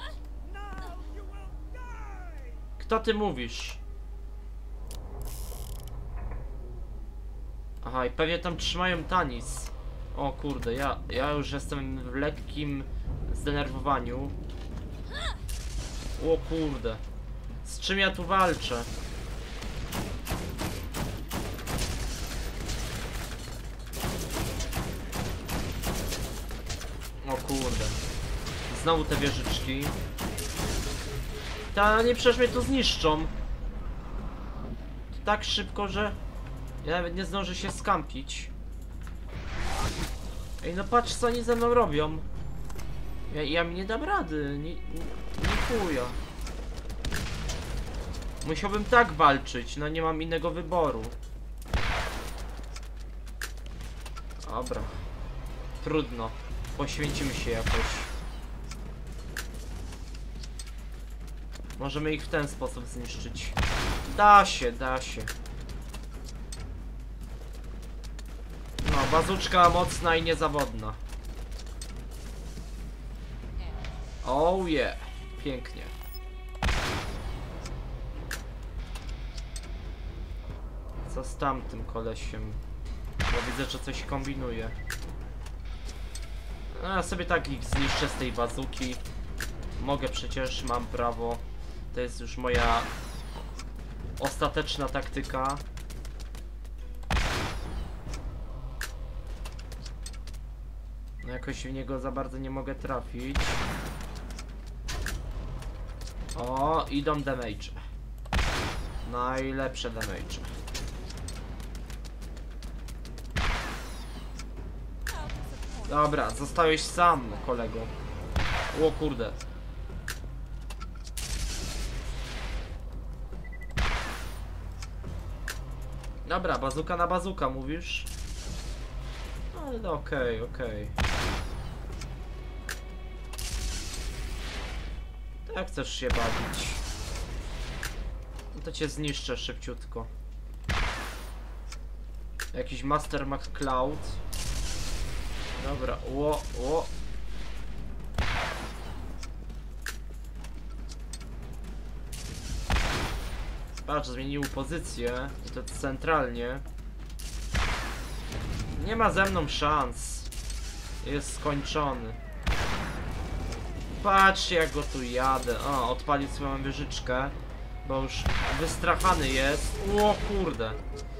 S1: Kto ty mówisz? Aha, i pewnie tam trzymają Tanis. O kurde, ja już jestem w lekkim zdenerwowaniu. O kurde. Z czym ja tu walczę? O kurde. Znowu te wieżyczki. Nie przecież mnie tu zniszczą. To tak szybko, że ja nawet nie zdążę się skampić. Ej, no patrz co oni ze mną robią. Ja mi nie dam rady. Nie chuja. Musiałbym tak walczyć, no nie mam innego wyboru. Dobra. Trudno. Poświęcimy się jakoś. Możemy ich w ten sposób zniszczyć. Da się, da się. No, bazuczka mocna i niezawodna. Oh yeah. Pięknie. Co z tamtym kolesiem? Bo widzę, że coś kombinuje. No, ja sobie tak ich zniszczę z tej bazuki. Mogę przecież, mam prawo. To jest już moja ostateczna taktyka. No jakoś w niego za bardzo nie mogę trafić. O, idą damage. Najlepsze damage. Dobra, zostałeś sam, kolego. O kurde. Dobra, bazuka na bazuka, mówisz? Ale okej, okej. Jak chcesz się bawić? No to cię zniszczę szybciutko. Jakiś Master McCloud. Dobra, ło. Patrz, zmienił pozycję i to centralnie. Nie ma ze mną szans. Jest skończony. Patrzcie, jak go tu jadę. O, odpalił swoją wieżyczkę, bo już wystrachany jest. O kurde.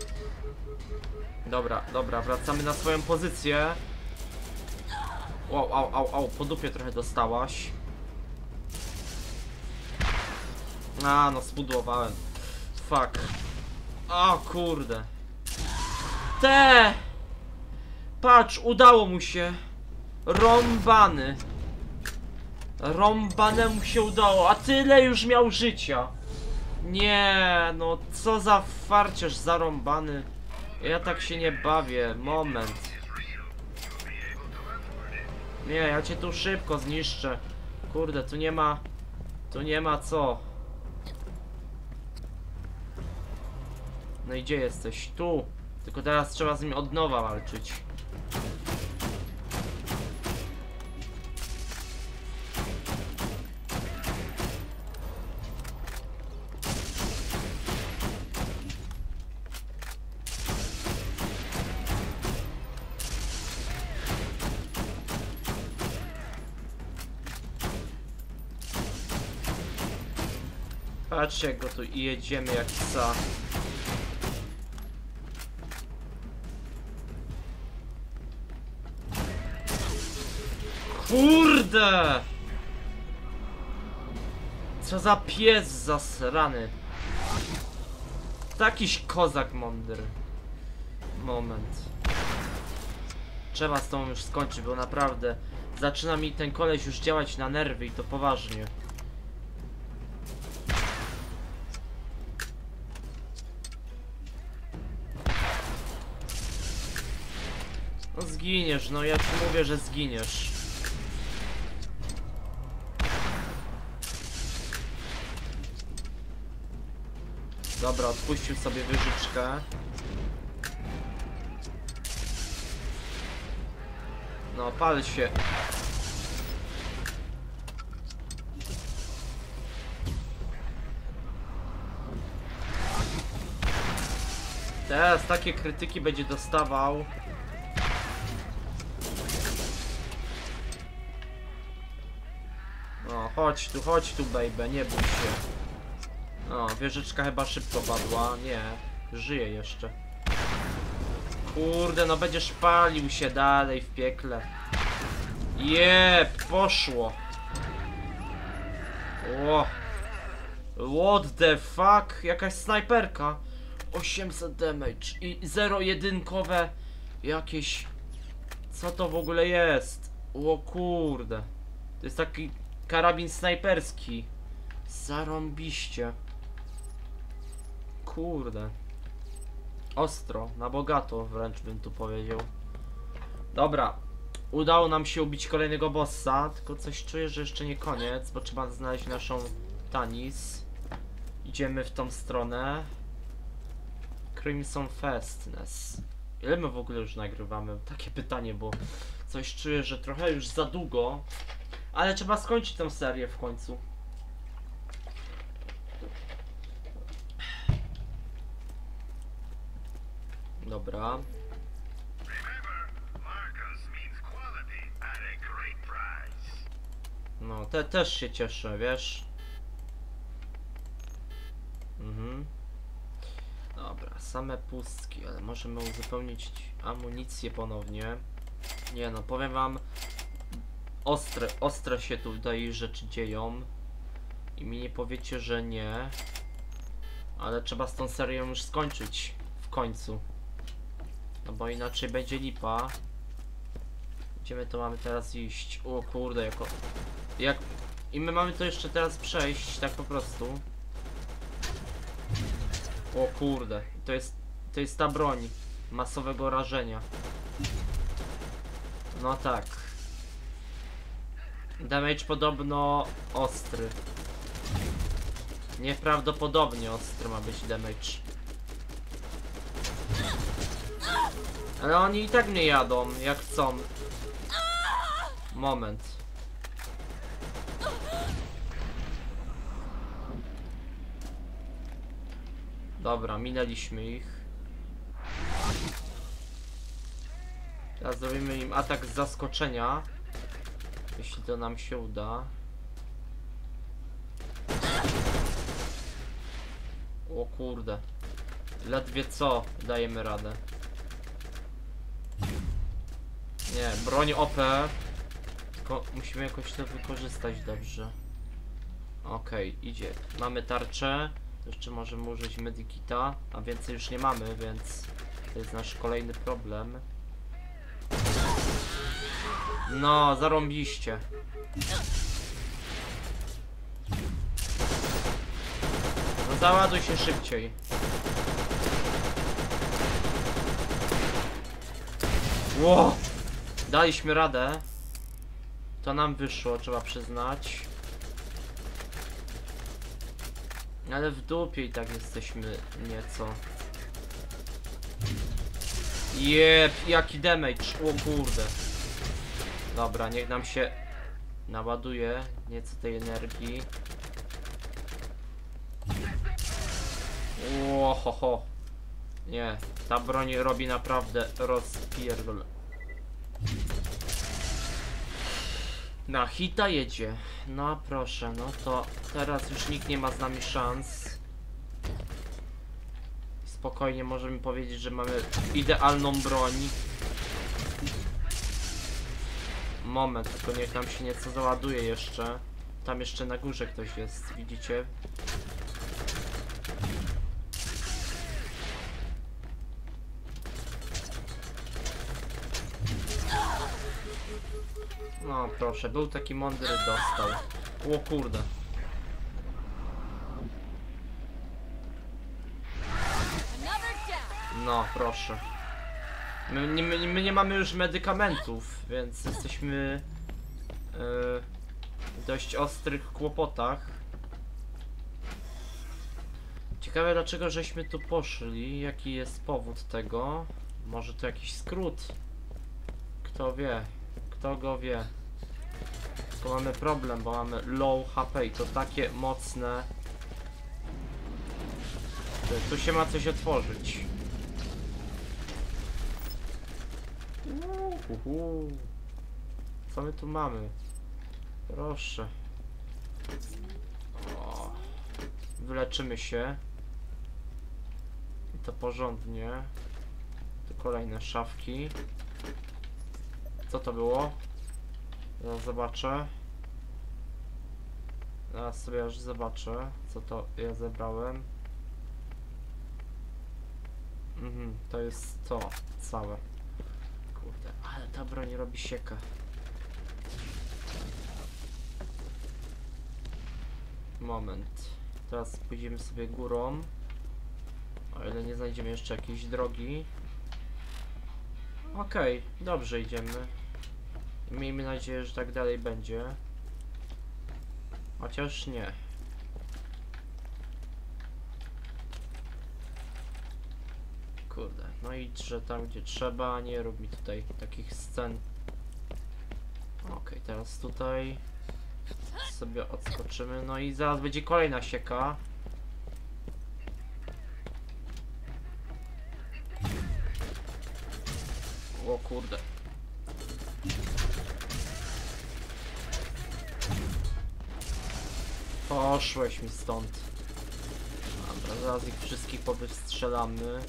S1: Dobra, wracamy na swoją pozycję. Wow, au, po dupie trochę dostałaś. A, no spudłowałem. Fuck. O kurde. Patrz, udało mu się. Rąbany. Rąbanemu się udało, a tyle już miał życia. Nie, no co za farciarz zarąbany. Ja tak się nie bawię, moment. Nie, ja cię tu szybko zniszczę. Kurde, tu nie ma co. No i gdzie jesteś? Tu. Tylko teraz trzeba z nim od nowa walczyć. Patrzcie, jak go tu i jedziemy jak psa. Kurde! Co za pies zasrany. Takiś kozak mądry. Moment. Trzeba z tą już skończyć, bo naprawdę zaczyna mi ten koleś już działać na nerwy i to poważnie. No zginiesz, no ja ci mówię, że zginiesz. Dobra, odpuścił sobie wieżyczkę. No, pal się. Teraz takie krytyki będzie dostawał. No, chodź tu, baby, nie bój się. O, wieżyczka chyba szybko padła. Nie, żyje jeszcze. Kurde, no będziesz palił się dalej w piekle. Jep, poszło. O. What the fuck? Jakaś snajperka. 800 damage i 0-jedynkowe jakieś. Co to w ogóle jest? O kurde. To jest taki karabin snajperski. Zarąbiście. Kurde. Ostro, na bogato wręcz bym tu powiedział. Dobra. Udało nam się ubić kolejnego bossa. Tylko coś czuję, że jeszcze nie koniec, bo trzeba znaleźć naszą Tanis. Idziemy w tą stronę. Crimson Fastness. Ile my w ogóle już nagrywamy? Takie pytanie, bo coś czuję, że trochę już za długo. Ale trzeba skończyć tę serię w końcu. Dobra. No, też się cieszę, wiesz? Mhm. Dobra, same pustki, ale możemy uzupełnić amunicję ponownie. Nie no, powiem wam, ostre się tutaj rzeczy dzieją. I mi nie powiecie, że nie. Ale trzeba z tą serią już skończyć w końcu. No bo inaczej będzie lipa. Gdzie my to mamy teraz iść? O kurde, jak... I my mamy to jeszcze teraz przejść, tak po prostu. O kurde, to jest ta broń masowego rażenia. No tak. Damage podobno ostry. Nieprawdopodobnie ostry ma być damage. Ale oni i tak mnie jadą, jak chcą. Moment. Dobra, minęliśmy ich. Teraz zrobimy im atak z zaskoczenia. Jeśli to nam się uda. O kurde. Ledwie co dajemy radę. Nie, broń OP. Tylko musimy jakoś to wykorzystać dobrze. Okej, idzie. Mamy tarczę. Jeszcze możemy użyć medikita. A więcej już nie mamy, więc to jest nasz kolejny problem. No, zarąbiście. No załaduj się szybciej. Ło! Daliśmy radę. To nam wyszło, trzeba przyznać. Ale w dupie i tak jesteśmy nieco. Jep, jaki damage, o kurde. Dobra, niech nam się naładuje nieco tej energii. Łohoho. Nie, ta broń robi naprawdę rozpierdol. Na hita jedzie. No proszę, no to teraz już nikt nie ma z nami szans. Spokojnie możemy powiedzieć, że mamy idealną broń. Moment, tylko niech nam się nieco załaduje jeszcze. Tam jeszcze na górze ktoś jest, widzicie? No proszę, był taki mądry, dostał. O kurde. No proszę. My nie mamy już medykamentów, więc jesteśmy w dość ostrych kłopotach. Ciekawe dlaczego żeśmy tu poszli, jaki jest powód tego. Może to jakiś skrót. Kto wie, kto go wie. Tylko mamy problem, bo mamy low HP i to takie mocne. Tu się ma coś otworzyć. Co my tu mamy? Proszę. O. Wyleczymy się. I to porządnie. Tu kolejne szafki. Co to było? Zaraz zobaczę. Zaraz sobie już zobaczę, co to ja zebrałem. To jest to całe. Kurde, ale ta broń robi siekę. Moment. Teraz pójdziemy sobie górą. O ile nie znajdziemy jeszcze jakiejś drogi. Okej, dobrze idziemy. Miejmy nadzieję, że tak dalej będzie. Chociaż nie. Kurde, no idź, że tam gdzie trzeba, nie rób mi tutaj takich scen. Okej, teraz tutaj sobie odskoczymy, no i zaraz będzie kolejna sieka. O kurde. Poszłeś mi stąd. Dobra, zaraz ich wszystkich powystrzelamy.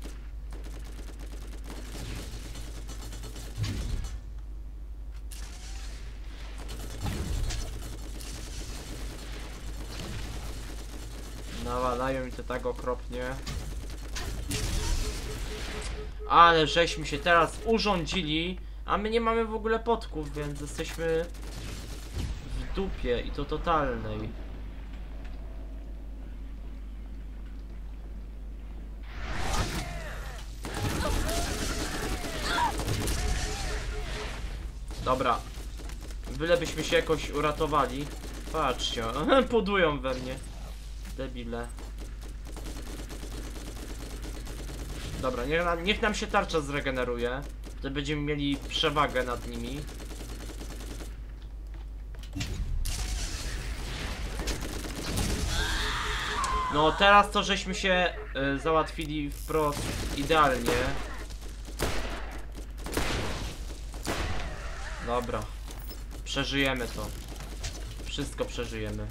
S1: Nawalają mi to tak okropnie. Ale żeśmy się teraz urządzili, a my nie mamy w ogóle podków, więc jesteśmy w dupie i to totalnej. Dobra. Bylebyśmy się jakoś uratowali. Patrzcie, podują we mnie. Debile. Dobra, niech nam się tarcza zregeneruje. To będziemy mieli przewagę nad nimi. No teraz to żeśmy się załatwili wprost idealnie. Dobra. Przeżyjemy to. Wszystko przeżyjemy.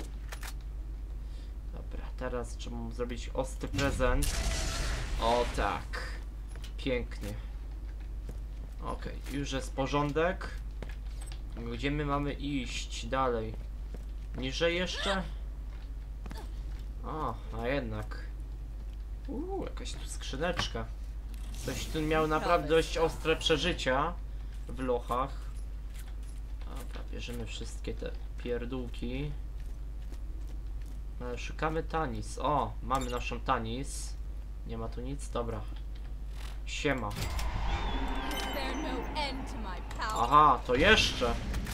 S1: Dobra, teraz trzeba mu zrobić ostry prezent. O tak. Pięknie. Okej, już jest porządek. Gdzie my mamy iść dalej? Niżej jeszcze? O, a jednak. Jakaś tu skrzyneczka. Ktoś tu miał naprawdę dość ostre przeżycia w lochach. Dobra, bierzemy wszystkie te pierdółki. Szukamy Tanis. O, mamy naszą Tanis. Nie ma tu nic? Dobra. Siema. Aha, to jeszcze.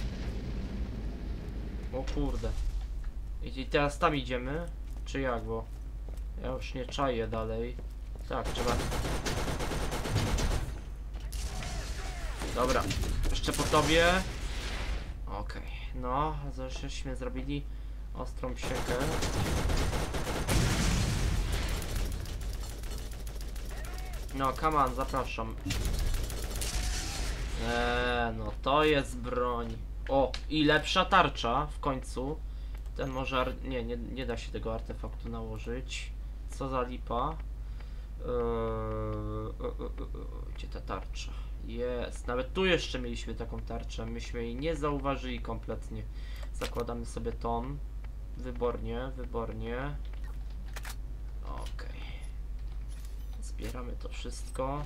S1: O kurde. I teraz tam idziemy? Czy jak, bo ja już nie czaję dalej. Tak, trzeba. Dobra, jeszcze po tobie. Okej, no, żeśmy zrobili ostrą siekę. No, come on, zapraszam. No to jest broń. O, i lepsza tarcza w końcu. Ten może... Nie da się tego artefaktu nałożyć. Co za lipa. Gdzie ta tarcza? Jest. Nawet tu jeszcze mieliśmy taką tarczę. Myśmy jej nie zauważyli kompletnie. Zakładamy sobie tą. Wybornie, wybornie. Okej. Zbieramy to wszystko.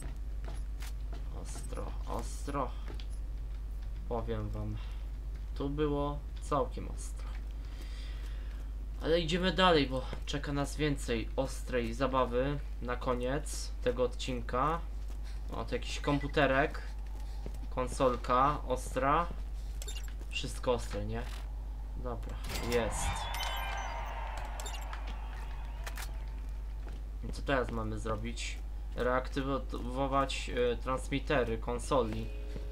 S1: Ostro, ostro. Powiem wam. Tu było całkiem ostro. Ale idziemy dalej, bo czeka nas więcej ostrej zabawy na koniec tego odcinka. O, to jakiś komputerek. Konsolka ostra. Wszystko ostre, nie? Dobra, jest. I co teraz mamy zrobić? Reaktywować transmitery konsoli.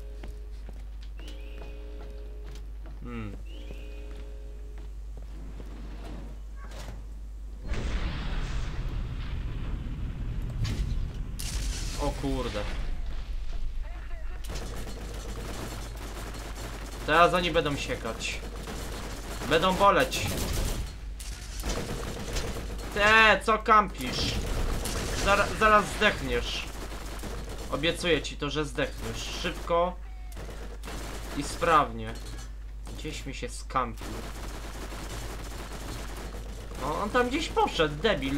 S1: O kurde. Teraz oni będą siekać. Będą boleć. Co kampisz? Zaraz zdechniesz. Obiecuję ci to, że zdechniesz. Szybko i sprawnie. Gdzieś mi się skampił. No, on tam gdzieś poszedł, debil.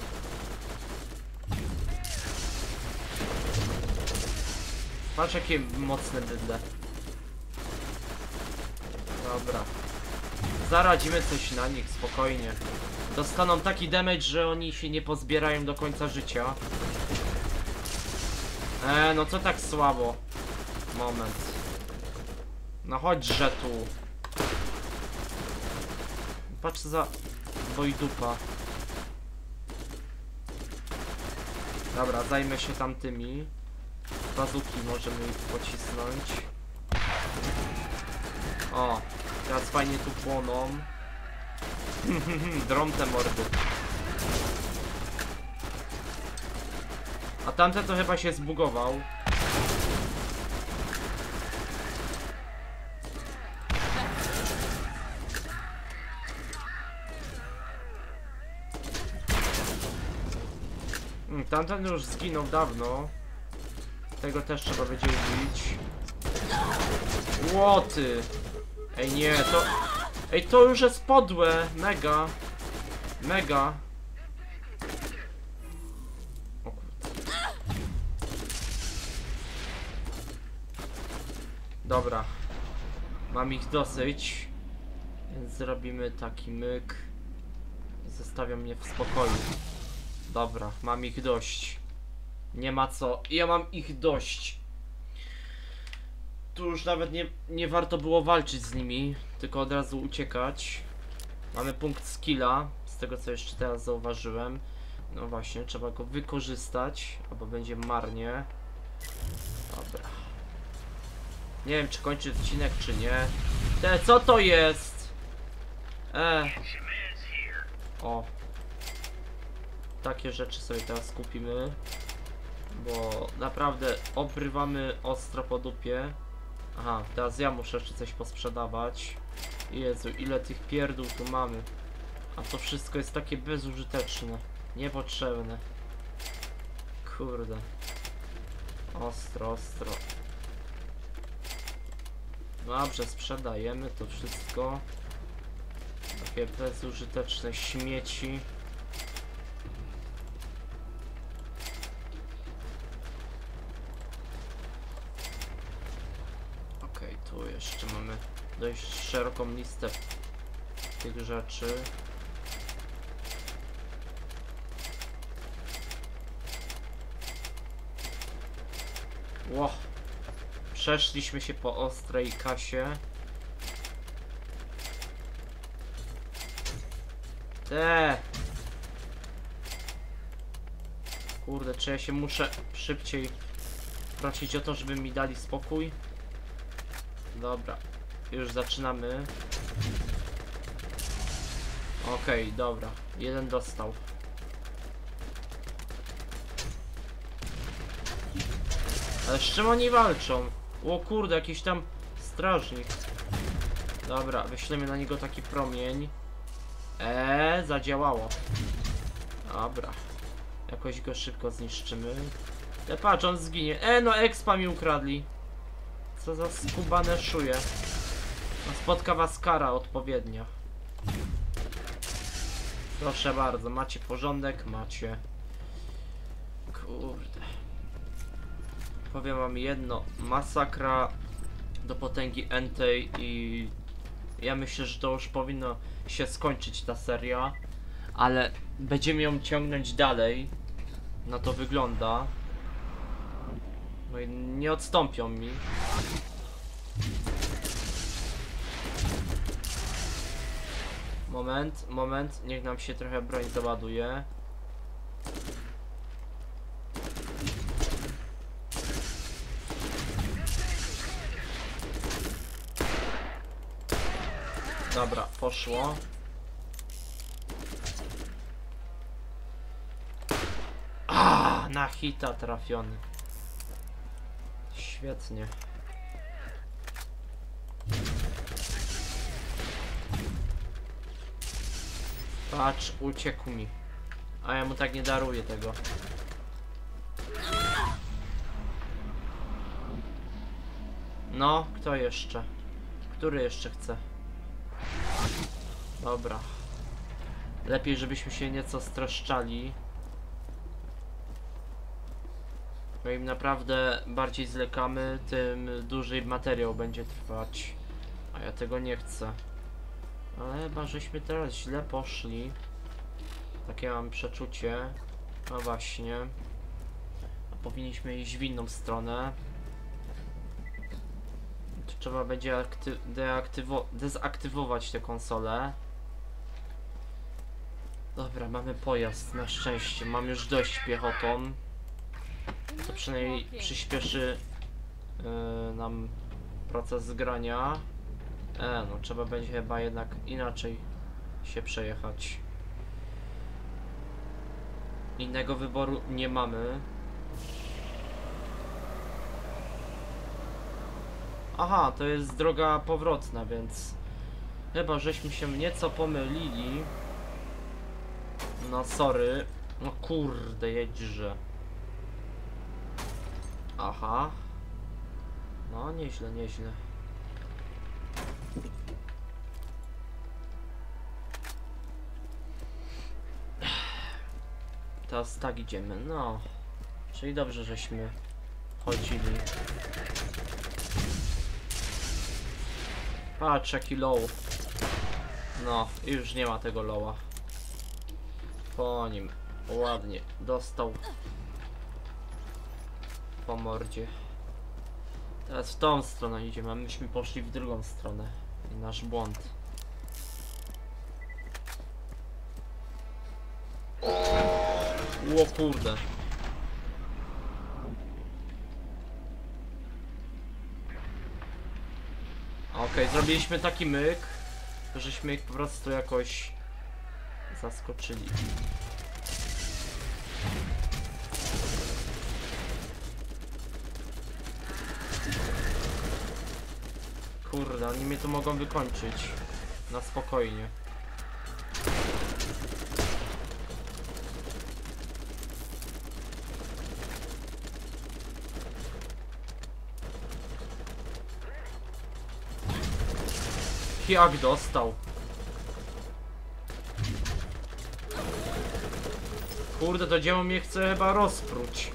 S1: Patrz jakie mocne bydle. Dobra. Zaradzimy coś na nich, spokojnie. Dostaną taki damage, że oni się nie pozbierają do końca życia. No co tak słabo? Moment. No chodźże tu. Patrz za... Wojdupa. Dobra, zajmę się tamtymi. Bazuki możemy ich pocisnąć. O, teraz fajnie tu płoną. Drą te mordy. A tamten to chyba się zbugował. tamten już zginął dawno. Tego też trzeba będzie ubić. Łoty! Ej nie, to... Ej, to już jest podłe! Mega! Mega! O kurde. Dobra. Mam ich dosyć. Więc zrobimy taki myk. Zostawiam mnie w spokoju. Dobra, mam ich dość. Nie ma co. Ja mam ich dość. Tu już nawet nie warto było walczyć z nimi, tylko od razu uciekać. Mamy punkt skilla, z tego co jeszcze teraz zauważyłem. No właśnie, trzeba go wykorzystać, albo będzie marnie. Dobra. Nie wiem, czy kończy odcinek, czy nie. Co to jest? O. Takie rzeczy sobie teraz kupimy. Bo naprawdę obrywamy ostro po dupie. Aha, teraz ja muszę jeszcze coś posprzedawać. Jezu, ile tych pierdół tu mamy. A to wszystko jest takie bezużyteczne. Niepotrzebne. Kurde. Ostro, ostro. Dobrze, sprzedajemy to wszystko. Takie bezużyteczne śmieci. Okej, tu jeszcze mamy dość szeroką listę tych rzeczy. Ło! Przeszliśmy się po ostrej kasie. Kurde, czy ja się muszę szybciej prosić o to, żeby mi dali spokój? Dobra, już zaczynamy. Okej, dobra, jeden dostał. Ale z czym oni walczą? O kurde, jakiś tam strażnik. Dobra, wyślemy na niego taki promień. Zadziałało. Dobra. Jakoś go szybko zniszczymy. Patrz, on zginie. No expa mi ukradli. Co za skubane szuje. No, spotka was kara odpowiednia. Proszę bardzo, macie porządek? Macie. Kurde. Powiem wam jedno. Masakra do potęgi entej i ja myślę, że to już powinno się skończyć ta seria. Ale będziemy ją ciągnąć dalej. Na to wygląda. No i nie odstąpią mi. Moment, niech nam się trochę broń załaduje. Dobra, poszło. Na hita trafiony. Świetnie. Patrz, uciekł mi. A ja mu tak nie daruję tego. No, kto jeszcze? Który jeszcze chce? Dobra. Lepiej, żebyśmy się nieco streszczali. No im naprawdę bardziej zlekamy, tym dłużej materiał będzie trwać. A ja tego nie chcę. Ale chyba żeśmy teraz źle poszli. Takie mam przeczucie. No właśnie. A powinniśmy iść w inną stronę. Tu trzeba będzie dezaktywować tę konsolę. Dobra, mamy pojazd, na szczęście. Mam już dość piechotą. To przynajmniej przyspieszy nam proces zgrania. No trzeba będzie chyba jednak inaczej się przejechać. Innego wyboru nie mamy. Aha, to jest droga powrotna, więc chyba żeśmy się nieco pomylili. No sorry. No kurde, jedźże. Aha. No, nieźle, nieźle. Teraz tak idziemy, no. Czyli dobrze, żeśmy chodzili. Patrz, jaki low. No, i już nie ma tego lowa. Po nim. Ładnie. Dostał po mordzie. Teraz w tą stronę idziemy, a myśmy poszli w drugą stronę. I nasz błąd. O kurde. Okej, zrobiliśmy taki myk, żeśmy ich po prostu jakoś zaskoczyli. Kurde, oni mnie tu mogą wykończyć. Na spokojnie. Jak dostał? Kurde, to dzieło mnie chce chyba rozpróć.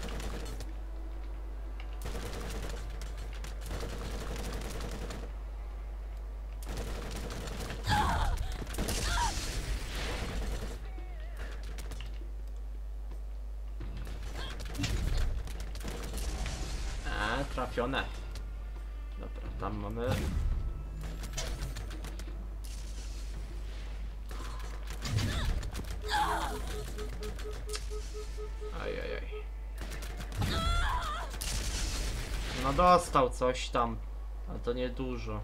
S1: Trafione. Dobra, tam mamy. Ajajaj. No dostał coś tam, ale to nie dużo.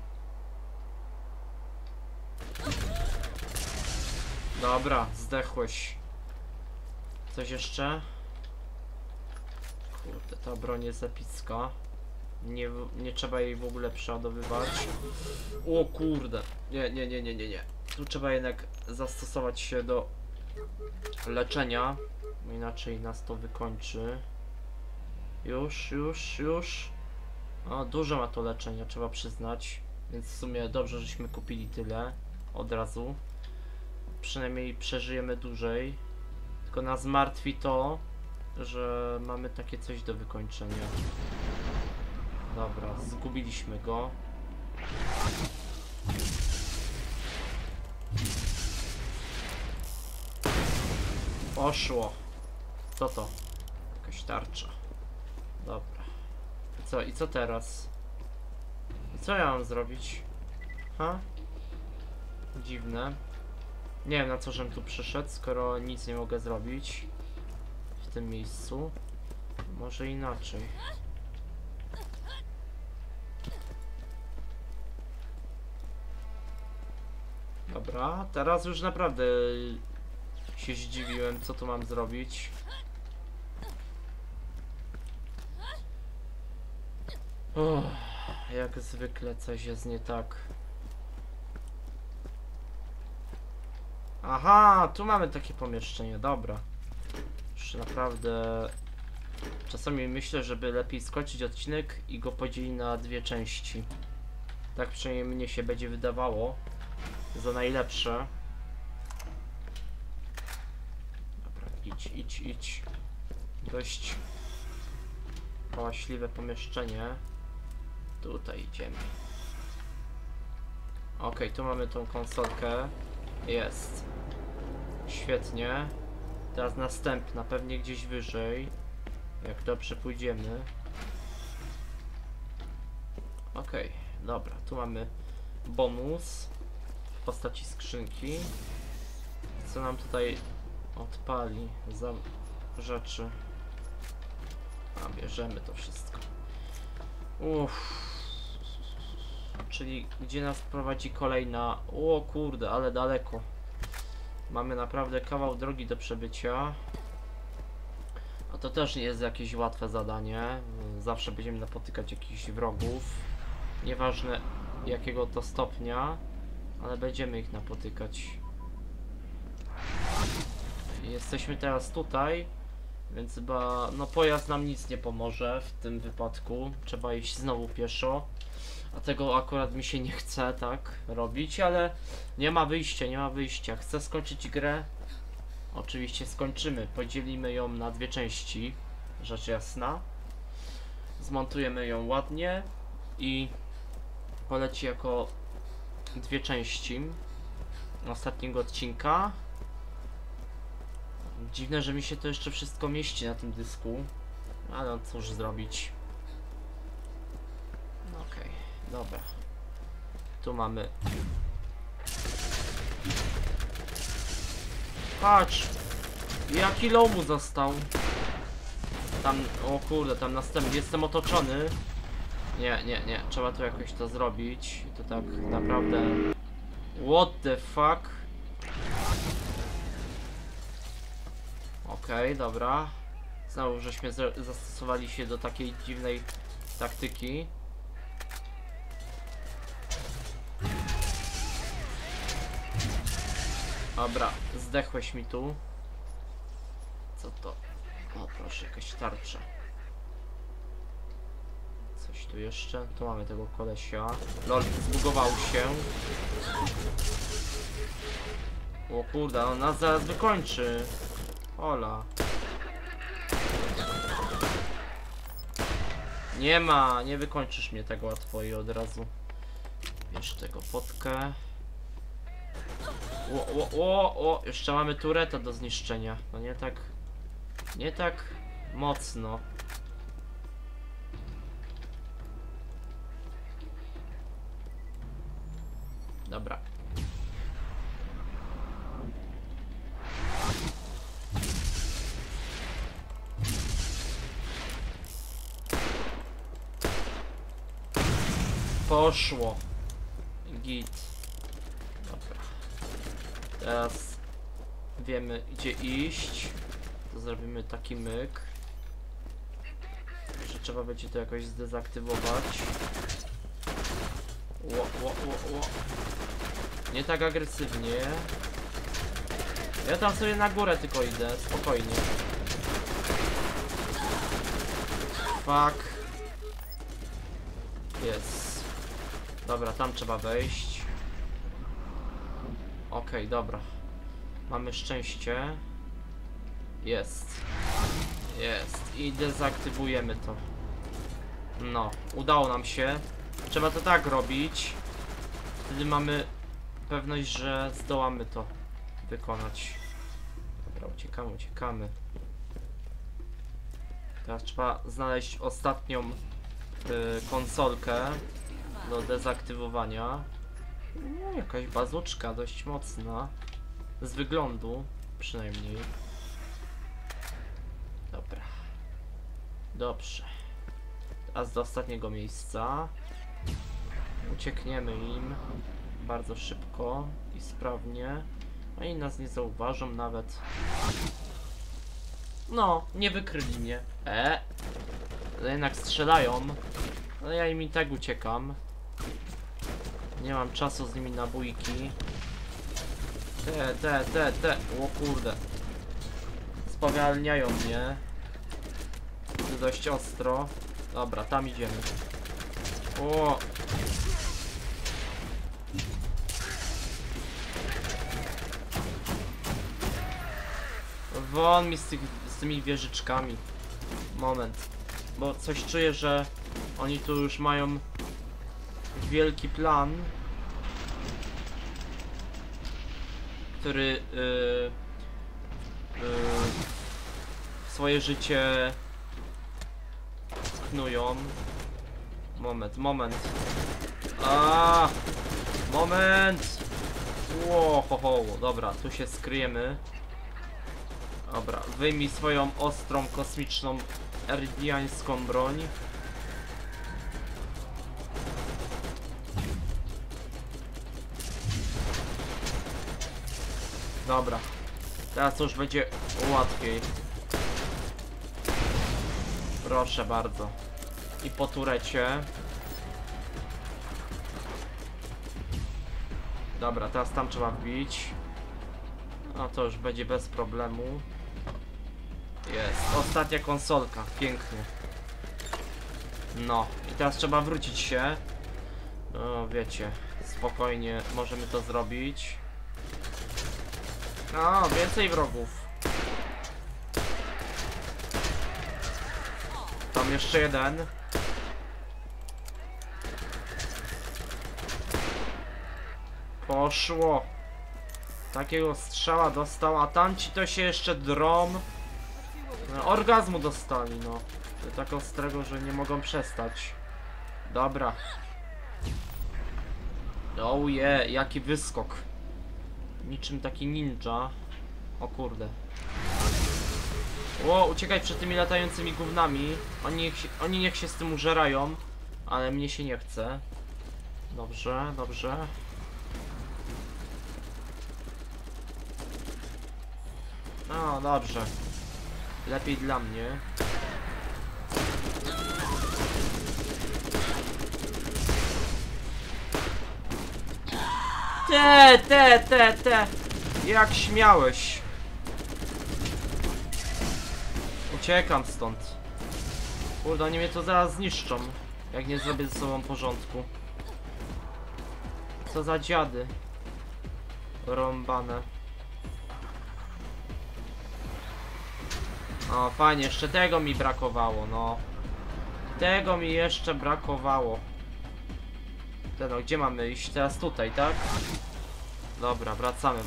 S1: Dobra, zdechłeś. Coś jeszcze? Kurde, ta broń jest epicka. Nie trzeba jej w ogóle przeładowywać. O kurde. Nie. Tu trzeba jednak zastosować się do leczenia. Inaczej nas to wykończy. Już. O, dużo ma to leczenia, trzeba przyznać. Więc w sumie dobrze, żeśmy kupili tyle od razu. Przynajmniej przeżyjemy dłużej. Tylko nas martwi to, że mamy takie coś do wykończenia. Dobra, zgubiliśmy go. Poszło. Co to? Jakaś tarcza. Dobra. I co teraz? I co ja mam zrobić? Ha? Dziwne. Nie wiem, na co żem tu przyszedł, skoro nic nie mogę zrobić w tym miejscu. Może inaczej. Dobra, teraz już naprawdę się zdziwiłem, co tu mam zrobić. Jak zwykle coś jest nie tak. Aha, tu mamy takie pomieszczenie, dobra. Już naprawdę czasami myślę, żeby lepiej skończyć odcinek i go podzielić na dwie części. Tak przynajmniej mnie się będzie wydawało za najlepsze. Dobra, idź. Dość hałaśliwe pomieszczenie. Tutaj idziemy. Okej, tu mamy tą konsolkę. Jest. Świetnie. Teraz następna, pewnie gdzieś wyżej. Jak dobrze pójdziemy. Okej, dobra, tu mamy bonus w postaci skrzynki. Co nam tutaj odpali za rzeczy? A bierzemy to wszystko. Uff. Czyli gdzie nas prowadzi kolejna? O kurde, ale daleko. Mamy naprawdę kawał drogi do przebycia. A to też nie jest jakieś łatwe zadanie. Zawsze będziemy napotykać jakichś wrogów. Nieważne jakiego to stopnia, ale będziemy ich napotykać. Jesteśmy teraz tutaj. Więc chyba, no pojazd nam nic nie pomoże w tym wypadku. Trzeba iść znowu pieszo. A tego akurat mi się nie chce tak robić, ale nie ma wyjścia, nie ma wyjścia. Chcę skończyć grę. Oczywiście skończymy. Podzielimy ją na dwie części. Rzecz jasna. Zmontujemy ją ładnie i poleci jako dwie części ostatniego odcinka. Dziwne, że mi się to jeszcze wszystko mieści na tym dysku, ale no cóż zrobić. Okej, dobra. Tu mamy. Patrz! Jaki low mu został. Tam, o kurde, tam następny. Jestem otoczony. Nie. Trzeba tu jakoś to zrobić. To tak naprawdę. What the fuck? Okej, dobra. Znowu żeśmy zastosowali się do takiej dziwnej taktyki. Dobra, zdechłeś mi tu. Co to? O proszę, jakaś tarcza. Coś tu jeszcze? Tu mamy tego kolesia. Lol, zbugował się. O kurde, on nas zaraz wykończy. Ola. Nie ma, nie wykończysz mnie tego łatwo i od razu. Bierz tego potkę. O, jeszcze mamy tureta do zniszczenia. No nie tak mocno. Dobra. Poszło. Git. Dobra. Teraz wiemy gdzie iść. To zrobimy taki myk. Że trzeba będzie to jakoś zdezaktywować. Ło. Nie tak agresywnie. Ja tam sobie na górę tylko idę, spokojnie. Fuck. Jest. Dobra, tam trzeba wejść. Okej, dobra. Mamy szczęście. Jest. I dezaktywujemy to. No, udało nam się. Trzeba to tak robić. Wtedy mamy pewność, że zdołamy to wykonać. Dobra, uciekamy. Teraz trzeba znaleźć ostatnią konsolkę do dezaktywowania. No, jakaś bazuczka dość mocna. Z wyglądu przynajmniej. Dobra. Dobrze. Teraz do ostatniego miejsca. Uciekniemy im bardzo szybko i sprawnie. Oni nas nie zauważą nawet. No, nie wykryli mnie. Ale jednak strzelają. Ale ja im i tak uciekam. Nie mam czasu z nimi na bójki. O kurde. Spowalniają mnie. Dość ostro. Dobra, tam idziemy. O! Won mi z tymi wieżyczkami. Moment. Bo coś czuję, że oni tu już mają wielki plan, który swoje życie knują. Moment. Moment! Ło. Dobra, tu się skryjemy. Dobra, wyjmij swoją ostrą, kosmiczną, eridiańską broń. Dobra, teraz to już będzie łatwiej. Proszę bardzo. I po turecie. Dobra, teraz tam trzeba wbić. No to już będzie bez problemu. Jest, ostatnia konsolka, pięknie. No, i teraz trzeba wrócić się. No, wiecie, spokojnie możemy to zrobić. No, więcej wrogów. Tam jeszcze jeden. Poszło. Takiego strzała dostał, a tamci to się jeszcze drą. Orgazmu dostali, no. Tak ostrego, że nie mogą przestać. Dobra. Oh yeah, jaki wyskok. Niczym taki ninja. O kurde. Ło, uciekaj przed tymi latającymi gównami. Oni niech się z tym użerają. Ale mnie się nie chce. Dobrze, dobrze. No, dobrze. Lepiej dla mnie. Te. Jak śmiałeś. Uciekam stąd. Kurde, oni mnie to zaraz zniszczą. Jak nie zrobię ze sobą porządku. Co za dziady. Rąbane. O, fajnie, jeszcze tego mi brakowało, no. Tego mi jeszcze brakowało. No, gdzie mamy iść? Teraz tutaj, tak? Dobra, wracamy.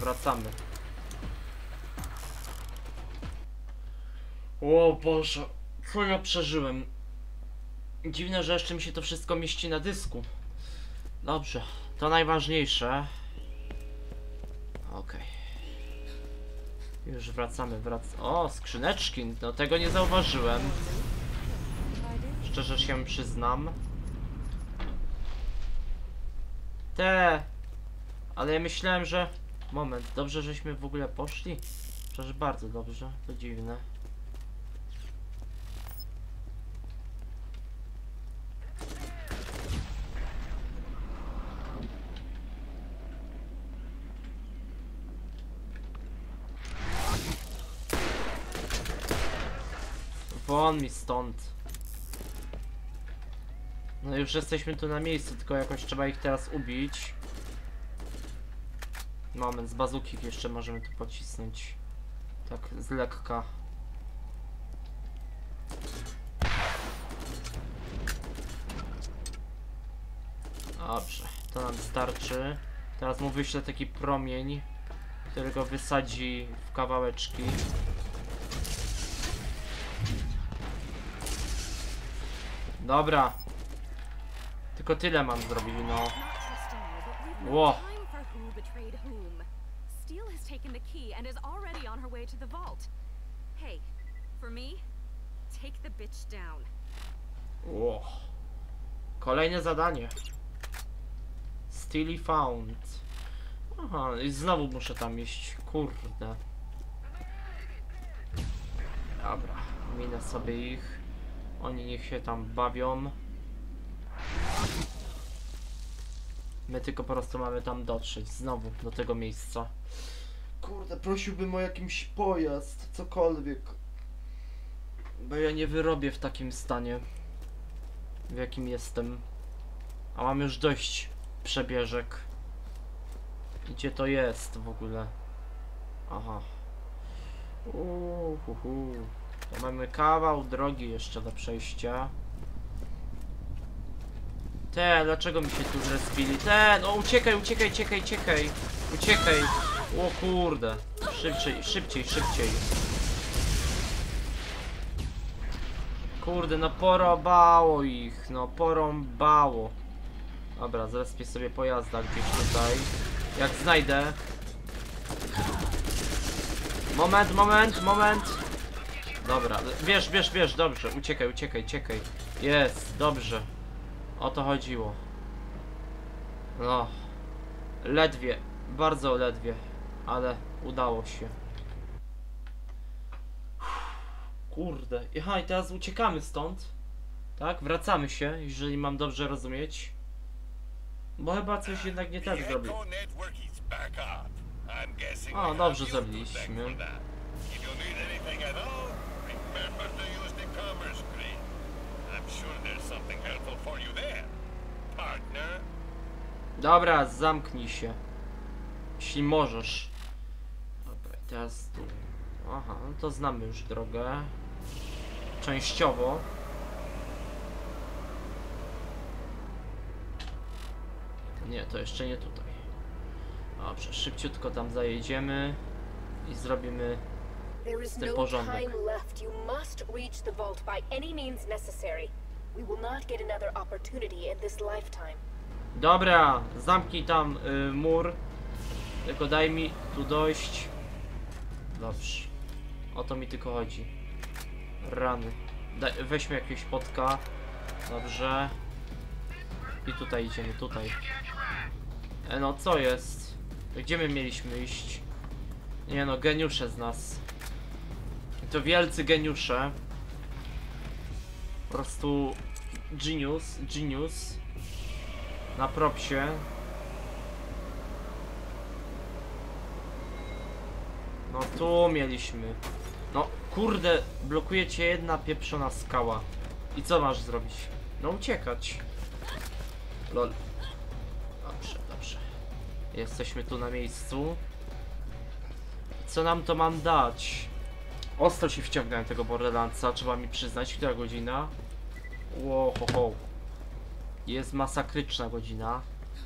S1: O Boże, co ja przeżyłem. Dziwne, że jeszcze mi się to wszystko mieści na dysku. Dobrze, to najważniejsze. Okej. Już wracamy. O, skrzyneczki, no tego nie zauważyłem. Szczerze się przyznam. Ale ja myślałem, że... Moment, dobrze żeśmy w ogóle poszli? Przecież bardzo dobrze, to dziwne. Won mi stąd. No już jesteśmy tu na miejscu, tylko jakoś trzeba ich teraz ubić. Moment, z bazuki jeszcze możemy tu pocisnąć. Tak, z lekka. Dobrze, to nam starczy. Teraz mu wyślę taki promień, który go wysadzi w kawałeczki. Dobra. Tylko tyle mam zrobić, no. Ło.
S3: Steele has taken the key and is already on her way to the vault. Hey, for me, take the bitch down.
S1: Ło. Kolejne zadanie. Steely found. Aha, i znowu muszę tam iść. Kurde. Dobra, minę sobie ich. Oni niech się tam bawią. My tylko po prostu mamy tam dotrzeć znowu do tego miejsca. Kurde, prosiłbym o jakiś pojazd, cokolwiek. Bo ja nie wyrobię w takim stanie, w jakim jestem. A mam już dość przebieżek. Gdzie to jest w ogóle? Aha. To mamy kawał drogi jeszcze do przejścia. Dlaczego mi się tu zrespili? No uciekaj. Uciekaj. O kurde. Szybciej. Kurde, no porąbało ich. No porąbało. Dobra, zrespię sobie pojazda gdzieś tutaj. Jak znajdę. Moment. Dobra, bierz, dobrze. Uciekaj. Jest, dobrze. O to chodziło. No. Ledwie. Bardzo ledwie. Ale udało się. Kurde. Aha, i teraz uciekamy stąd. Tak? Wracamy się, jeżeli mam dobrze rozumieć. Bo chyba coś jednak nie tak zrobił. O, dobrze zrobiliśmy.
S4: remember to use the commerce screen. I'm sure there's something helpful for you there, partner.
S1: Dobra, zamknij się. Jeśli możesz. Dobra, teraz tu. Aha, no to znamy już drogę. Częściowo. Nie, to jeszcze nie tutaj. Dobrze, szybciutko tam zajedziemy i zrobimy
S5: There is
S1: ten
S5: no
S1: porządek.
S5: time left. You must reach the vault by any means necessary. We will not get another opportunity in this lifetime.
S1: Dobra, zamknij tam mur. Tylko daj mi tu dojść. Dobrze. O to mi tylko chodzi. Rany. Weźmy jakiegoś potka. Dobrze. I tutaj idziemy, tutaj. No co jest? Gdzie my mieliśmy iść? Nie no, geniusze z nas. To wielcy geniusze. Po prostu genius. Na propsie. No tu mieliśmy. No kurde, blokuje cię jedna pieprzona skała. I co masz zrobić? No uciekać. Lol. Dobrze, dobrze. Jesteśmy tu na miejscu. Co nam to mam dać? Ostro się wciągnąłem tego Borderlandsa, trzeba mi przyznać. Która godzina? Ło, ho, ho. Jest masakryczna godzina.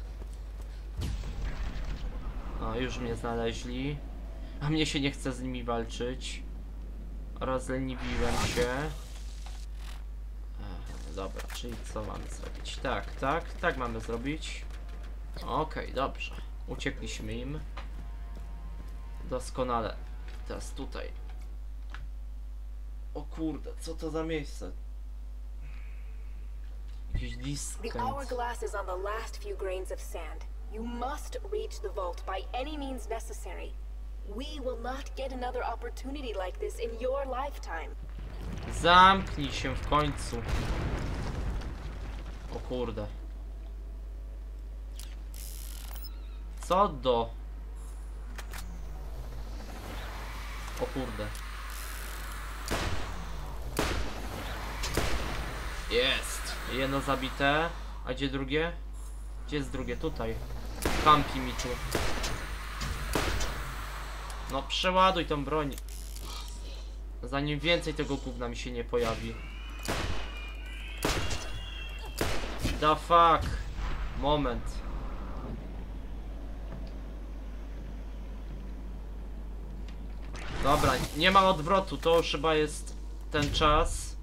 S1: No, już mnie znaleźli. A mnie się nie chce z nimi walczyć. Rozleniwiłem się. Dobra, czyli co mamy zrobić? Tak mamy zrobić. Okej, dobrze. Uciekliśmy im. Doskonale. Teraz tutaj. O kurde, co to za miejsce? Jakiś
S5: The
S1: diskręt.
S5: hourglass is on the last few grains of sand. You must reach the vault by any means necessary. We will not get another opportunity like this in your lifetime.
S1: Zamknij się w końcu. O kurde. Co do? O kurde. Jest. Jedno zabite. A gdzie drugie? Gdzie jest drugie? Tutaj. Kampi mi tu. No przeładuj tą broń. Zanim więcej tego gówna mi się nie pojawi. The fuck. Moment. Dobra, nie ma odwrotu, to już chyba jest ten czas.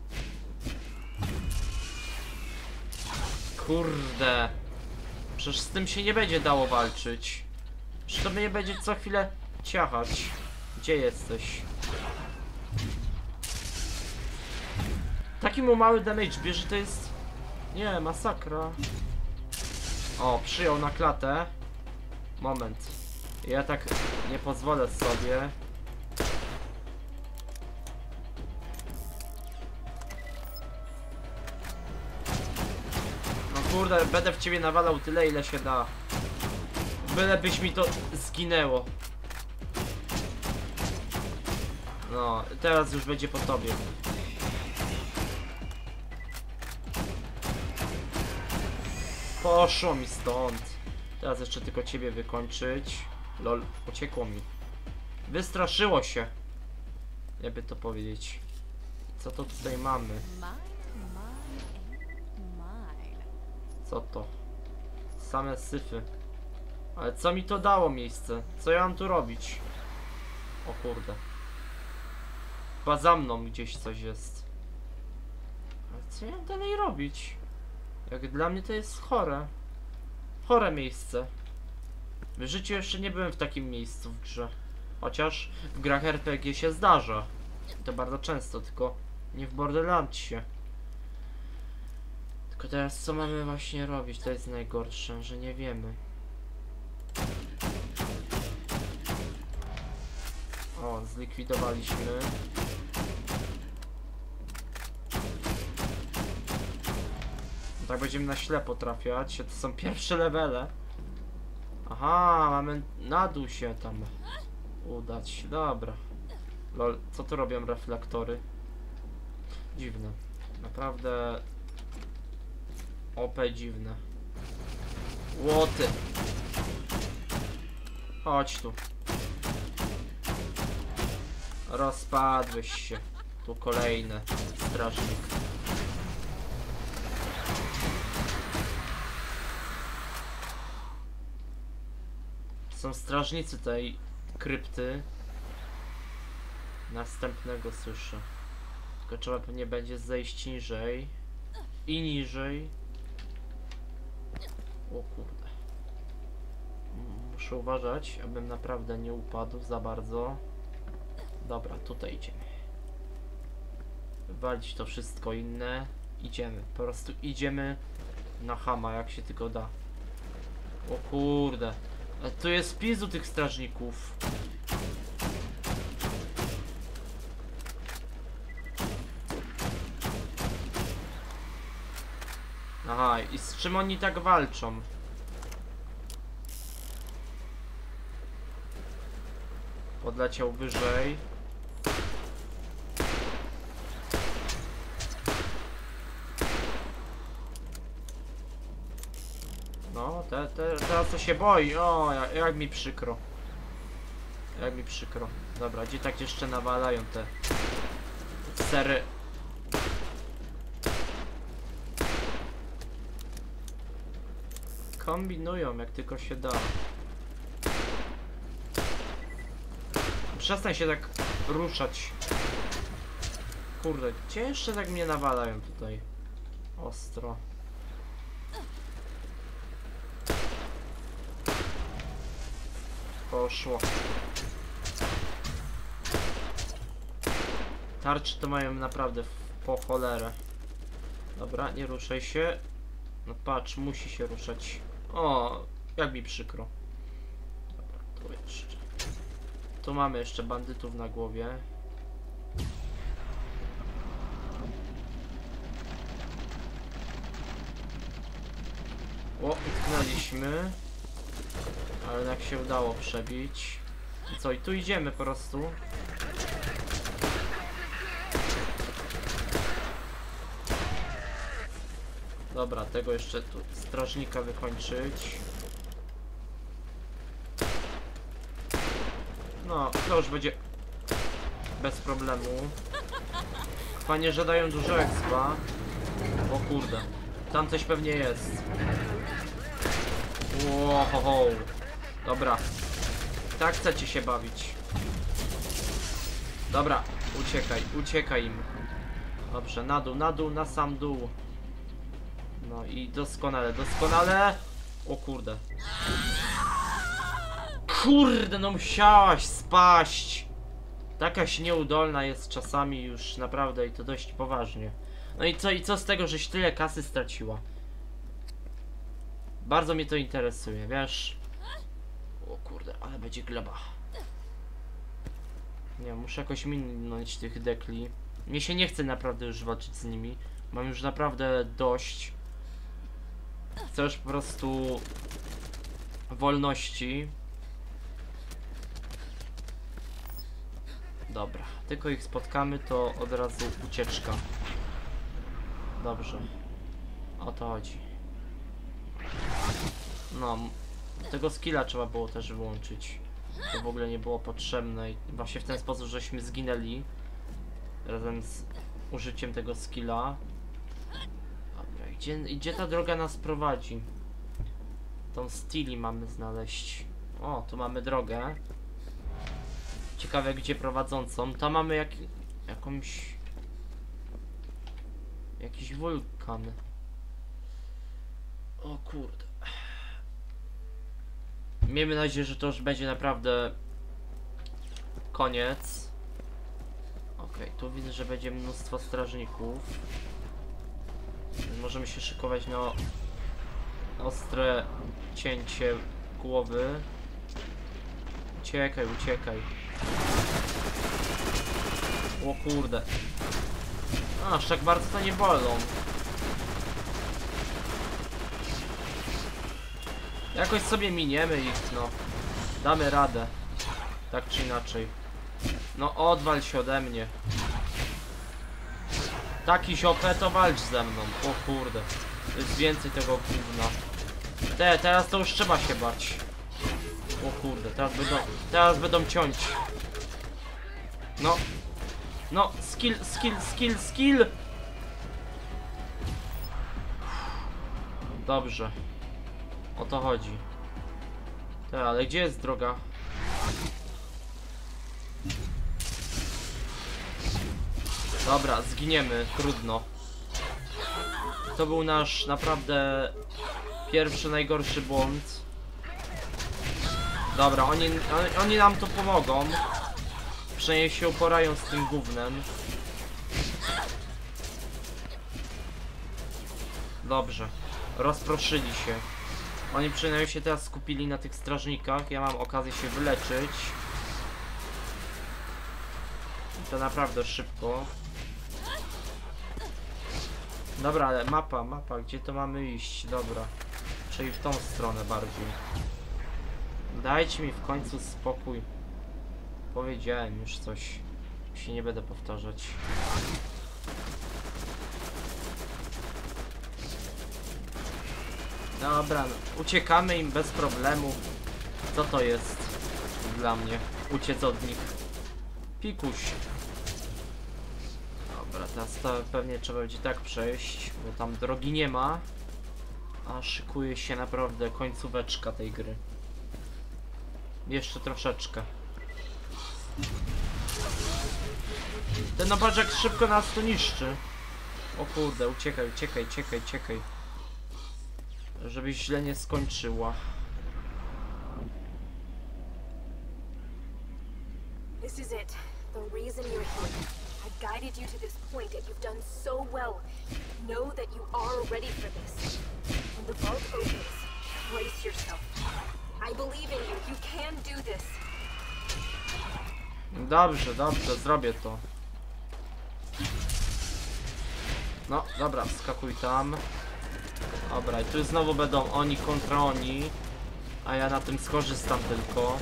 S1: Kurde. Przecież z tym się nie będzie dało walczyć. Przecież to mnie będzie co chwilę ciachać. Gdzie jesteś? Taki mu mały damage bierze, to jest... Nie, masakra. O, przyjął na klatę. Moment. Ja tak nie pozwolę sobie. No kurde, będę w ciebie nawalał tyle, ile się da. Bylebyś mi to zginęło. No, teraz już będzie po tobie. Poszło mi stąd. Teraz jeszcze tylko ciebie wykończyć. Lol, uciekło mi. Wystraszyło się. Jakby to powiedzieć. Co to tutaj mamy? Co to? Same syfy. Ale co mi to dało miejsce? Co ja mam tu robić? O kurde. Chyba za mną gdzieś coś jest. Ale co ja mam dalej robić? Jak dla mnie to jest chore. Chore miejsce. W życiu jeszcze nie byłem w takim miejscu w grze. Chociaż w grach RPG się zdarza. I to bardzo często, tylko nie w Borderlandsie. Tylko teraz co mamy właśnie robić? To jest najgorsze, że nie wiemy. O, zlikwidowaliśmy. Tak będziemy na ślepo trafiać. To są pierwsze levele. Aha, mamy na dół się tam udać. Dobra. Lol, co tu robią reflektory? Dziwne. Naprawdę... OP dziwne. Łoty. Chodź tu. Rozpadłeś się. Tu kolejny strażnik. Są strażnicy tej krypty. Następnego słyszę. Tylko trzeba pewnie będzie zejść niżej. I niżej. O kurde. Muszę uważać, abym naprawdę nie upadł za bardzo. Dobra, tutaj idziemy. Walić to wszystko inne. Idziemy, po prostu idziemy na chama, jak się tylko da. O kurde. Tu jest pizu tych strażników. Aha, i z czym oni tak walczą? Podleciał wyżej. No, teraz to się boi. O, jak mi przykro. Jak mi przykro. Dobra, gdzie tak jeszcze nawalają te sery. Kombinują jak tylko się da. Przestań się tak ruszać. Kurde, gdzie jeszcze tak mnie nawalają tutaj? Ostro. Poszło. Tarczy to mają naprawdę po cholerę. Dobra, nie ruszaj się. No patrz, musi się ruszać. O, jak mi przykro. Dobra, tu jeszcze. Tu mamy jeszcze bandytów na głowie. O, utknęliśmy. Ale jak się udało przebić. I co, i tu idziemy po prostu. Dobra, tego jeszcze tu strażnika wykończyć. No, to już będzie bez problemu. Fajnie, że dają dużo expa. O kurde, tam coś pewnie jest. Łohoho. Dobra, tak chcecie się bawić. Dobra, uciekaj im. Dobrze, na dół, na sam dół. No i doskonale. O kurde. Kurde, no musiałaś spaść. Takaś nieudolna jest czasami już naprawdę i to dość poważnie. No i co z tego, żeś tyle kasy straciła? Bardzo mnie to interesuje, wiesz? O kurde, ale będzie gleba. Nie, muszę jakoś minąć tych dekli. Mnie się nie chce naprawdę już walczyć z nimi. Mam już naprawdę dość. Chcę już po prostu wolności. Dobra, tylko ich spotkamy, to od razu ucieczka. Dobrze. O to chodzi. No, tego skilla trzeba było też wyłączyć. To w ogóle nie było potrzebne i właśnie w ten sposób, żeśmy zginęli razem z użyciem tego skilla. Dobra, gdzie ta droga nas prowadzi? Tą Steely mamy znaleźć. O, tu mamy drogę. Ciekawe gdzie prowadzącą. Tam mamy jakiś wulkan. O kurde. Miejmy nadzieję, że to już będzie naprawdę koniec. Okej, tu widzę, że będzie mnóstwo strażników. Możemy się szykować na ostre cięcie głowy. Uciekaj. O kurde. Aż tak bardzo to nie bolą. Jakoś sobie miniemy ich, no. Damy radę. Tak czy inaczej. No odwal się ode mnie. Taki ziopę to walcz ze mną. O kurde. Jest więcej tego gówna. Teraz to już trzeba się bać. O kurde, teraz będą ciąć. No. No, skill. Dobrze. O to chodzi. Ale gdzie jest droga? Dobra, zginiemy, trudno. To był nasz naprawdę pierwszy najgorszy błąd. Dobra, oni nam tu pomogą. Przynajmniej się uporają z tym gównem. Dobrze, rozproszyli się. Oni przynajmniej się teraz skupili na tych strażnikach. Ja mam okazję się wyleczyć. I to naprawdę szybko. Dobra, ale mapa, gdzie to mamy iść? Dobra, czyli w tą stronę bardziej. Dajcie mi w końcu spokój. Powiedziałem już coś. Się nie będę powtarzać. Dobra, uciekamy im bez problemu. Co to jest dla mnie? Uciec od nich. Pikuś. Dobra, teraz to pewnie trzeba będzie tak przejść, bo tam drogi nie ma. A szykuje się naprawdę końcóweczka tej gry. Jeszcze troszeczkę. Ten obaczek szybko nas tu niszczy. O kurde, uciekaj. Żebyś źle nie skończyła.
S5: This is it. The reason you're here. I've guided you to this point and you've done so well. Know that you are ready for this. When the vault opens, brace yourself. I believe in you. You can do this.
S1: Dobrze, zrobię to. No, dobra, wskakuj tam. Dobra, i tu znowu będą oni kontra oni. A ja na tym skorzystam tylko.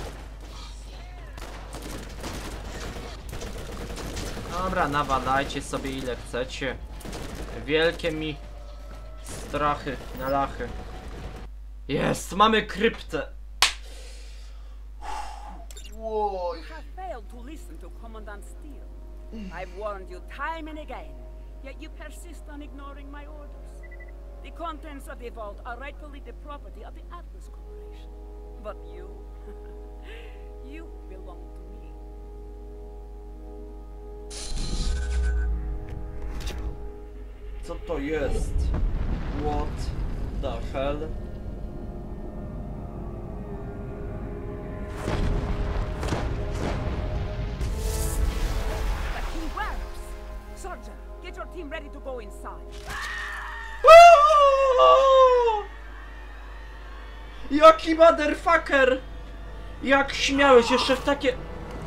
S1: Dobra, nawalajcie sobie ile chcecie. Wielkie mi strachy na lachy. Jest, mamy kryptę.
S6: You have failed to listen to Commandant Steele. I've warned you time and again, yet you persist on ignoring my orders. The contents of the vault are rightfully the property of the Atlas Corporation. But you, you belong to me.
S1: Co to jest? What the hell?
S6: Sergeant, get your team ready to go inside.
S1: Jaki motherfucker! Jak śmiałeś jeszcze w takie...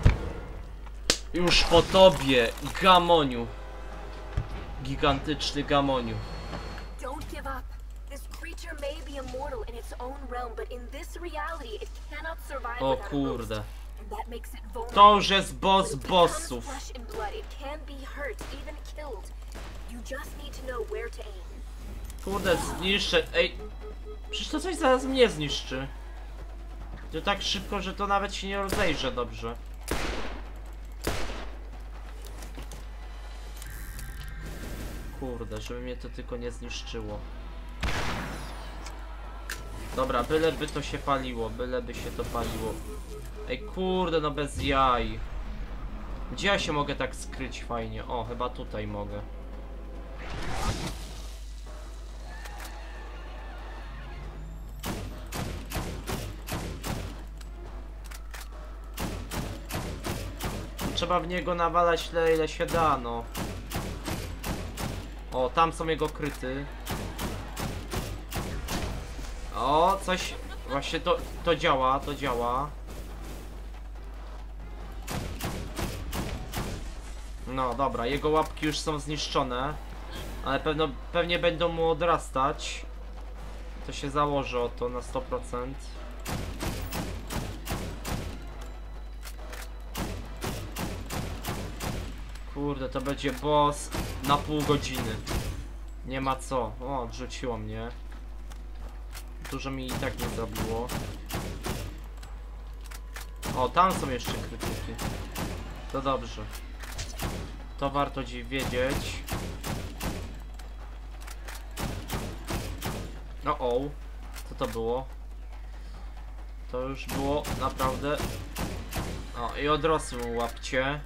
S1: Już po tobie, gamoniu. Gigantyczny gamoniu.
S5: Don't give up. This creature may be immortal in its own realm, but in this reality it cannot survive
S1: O
S5: without a host.
S1: kurde.
S5: And that makes it vulnerable.
S1: To już jest boss
S5: When it
S1: bossów.
S5: becomes flesh and blood, it can be hurt, even killed. You just need to know where to aim.
S1: Kurde, zniszczę. Ej. Przecież to coś zaraz mnie zniszczy. To tak szybko, że to nawet się nie rozejrzy dobrze. Kurde, żeby mnie to tylko nie zniszczyło. Dobra, byleby to się paliło, byleby się to paliło. Ej, kurde, no bez jaj. Gdzie ja się mogę tak skryć fajnie? O, chyba tutaj mogę. Trzeba w niego nawalać tyle, ile się da, no. O, tam są jego kryty. O, coś... Właśnie to działa, to działa. No dobra, jego łapki już są zniszczone. Ale pewnie będą mu odrastać. To się założy o to na 100%. Kurde, to będzie boss na pół godziny. Nie ma co. O, odrzuciło mnie. Dużo mi i tak nie zrobiło. O, tam są jeszcze krytyki. To dobrze. To warto dziś wiedzieć. O, co to było? To już było naprawdę... O, i odrosły mu łapcie.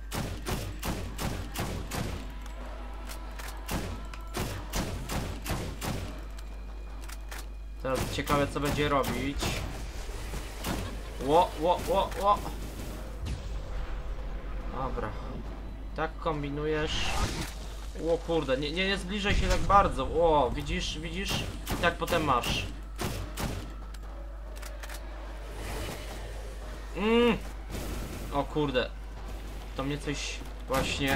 S1: Teraz ciekawe, co będzie robić. Ło. Dobra. Tak kombinujesz. O kurde, nie zbliżaj się tak bardzo. O, widzisz? I tak potem masz. O kurde. To mnie coś właśnie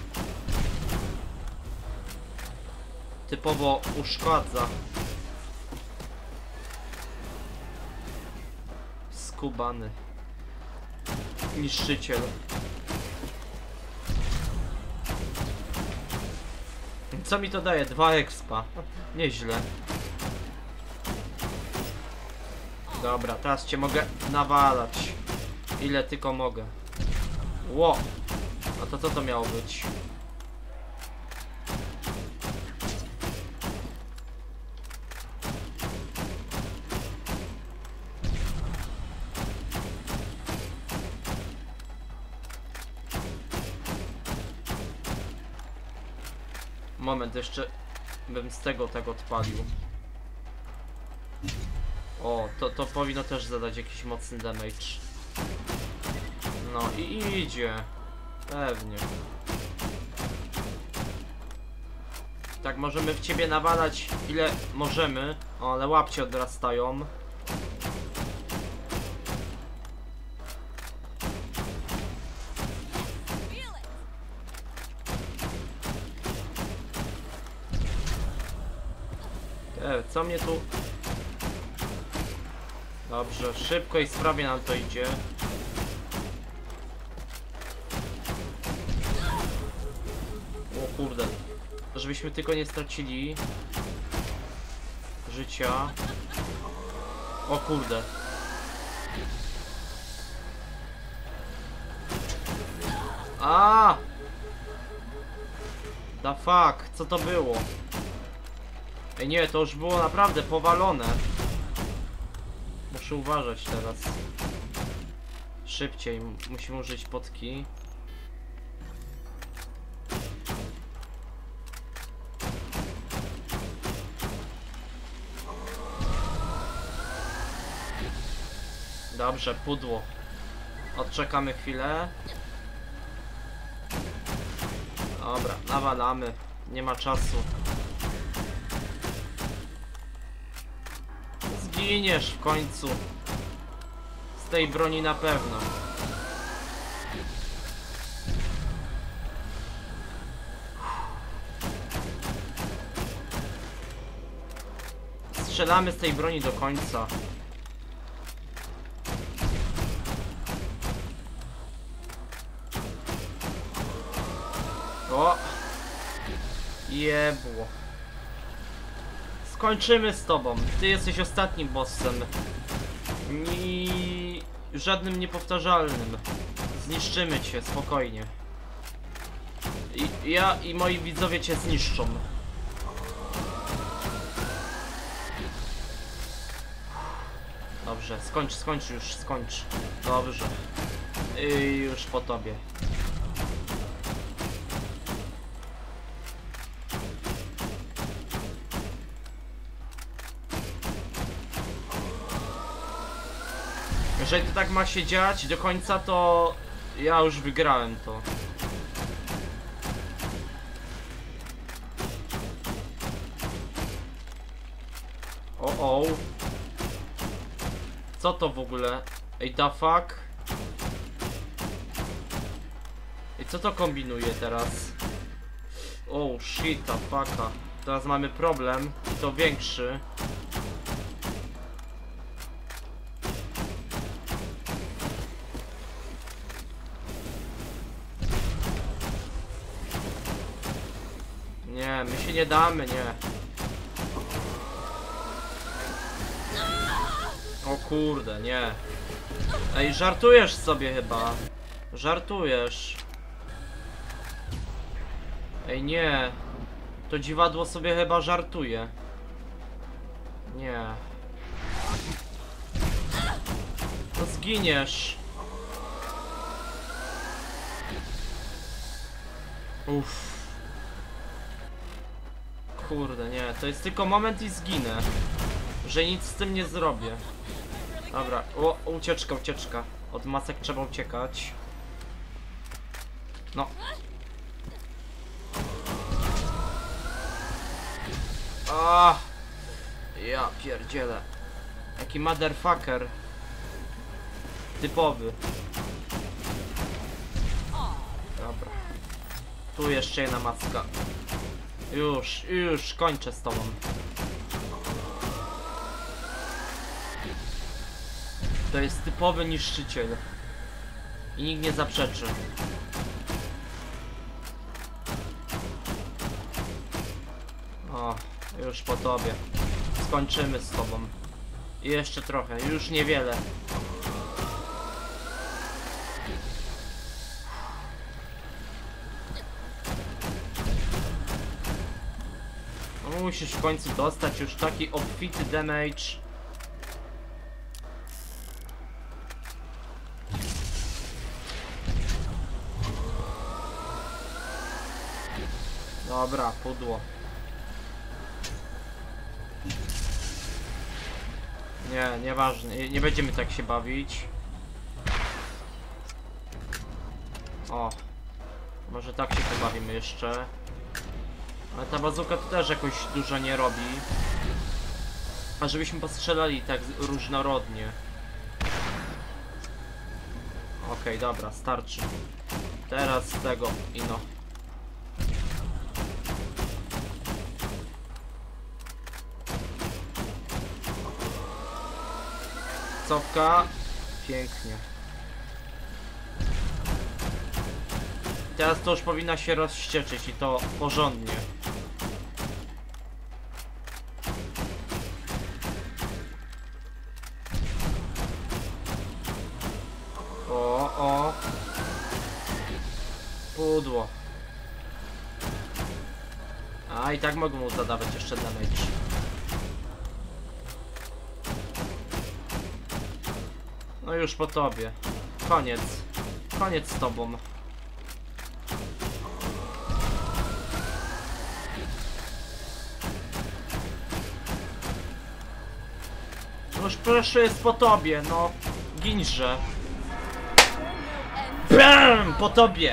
S1: typowo uszkadza. Skubany niszczyciel. Co mi to daje? 2 expa. Nieźle. Dobra, teraz cię mogę nawalać. Ile tylko mogę. Ło! A to co to miało być? Moment, jeszcze bym z tego tak odpalił. O, to powinno też zadać jakiś mocny damage. No i idzie. Pewnie. Tak, możemy w ciebie nawalać ile możemy. O, ale łapcie odrastają. Co mnie tu... Dobrze, szybko i sprawnie nam to idzie. O kurde. Żebyśmy tylko nie stracili życia. O kurde. A! The fuck, co to było? Ej nie, to już było naprawdę powalone. Muszę uważać teraz. Szybciej, musimy użyć potki. Dobrze, pudło. Odczekamy chwilę. Dobra, nawalamy. Nie ma czasu. Zginiesz w końcu. Z tej broni na pewno. Strzelamy z tej broni do końca. O! Jebło. Skończymy z tobą. Ty jesteś ostatnim bossem. Żadnym niepowtarzalnym. Zniszczymy cię, spokojnie. Ja i moi widzowie cię zniszczą. Dobrze, skończ już, skończ. Dobrze. I już po tobie. Jeżeli to tak ma się dziać do końca, to ja już wygrałem to. O. Co to w ogóle? Ej, the fuck? I co to kombinuje teraz? Oh shit, the fucka. Teraz mamy problem, i to większy. Nie, my się nie damy, nie. O kurde, nie. Ej, żartujesz sobie chyba. Żartujesz. Ej, nie. To dziwadło sobie chyba żartuje. Nie. To zginiesz. Uff. Kurde, nie. To jest tylko moment i zginę. Że nic z tym nie zrobię. Dobra. O, ucieczka, ucieczka. Od masek trzeba uciekać. No. Ah, ja pierdzielę. Jaki motherfucker. Typowy. Dobra. Tu jeszcze jedna macka. Już kończę z tobą. To jest typowy niszczyciel. I nikt nie zaprzeczy. O, już po tobie. Skończymy z tobą. I jeszcze trochę, już niewiele. No, musisz w końcu dostać już taki obfity damage. Dobra, pudło. Nie, nieważne, nie będziemy tak się bawić. O, może tak się pobawimy jeszcze. Ale ta bazuka to też jakoś dużo nie robi. A żebyśmy postrzelali tak różnorodnie. Okej, dobra, starczy. Teraz z tego i no. Cofka. Pięknie. Teraz to już powinna się rozścieczyć i to porządnie. O. Pudło. A i tak mogę mu zadawać jeszcze damage. No już po tobie. Koniec. Koniec z tobą. No już proszę jest po tobie, no. Ginże. BAM! Po tobie!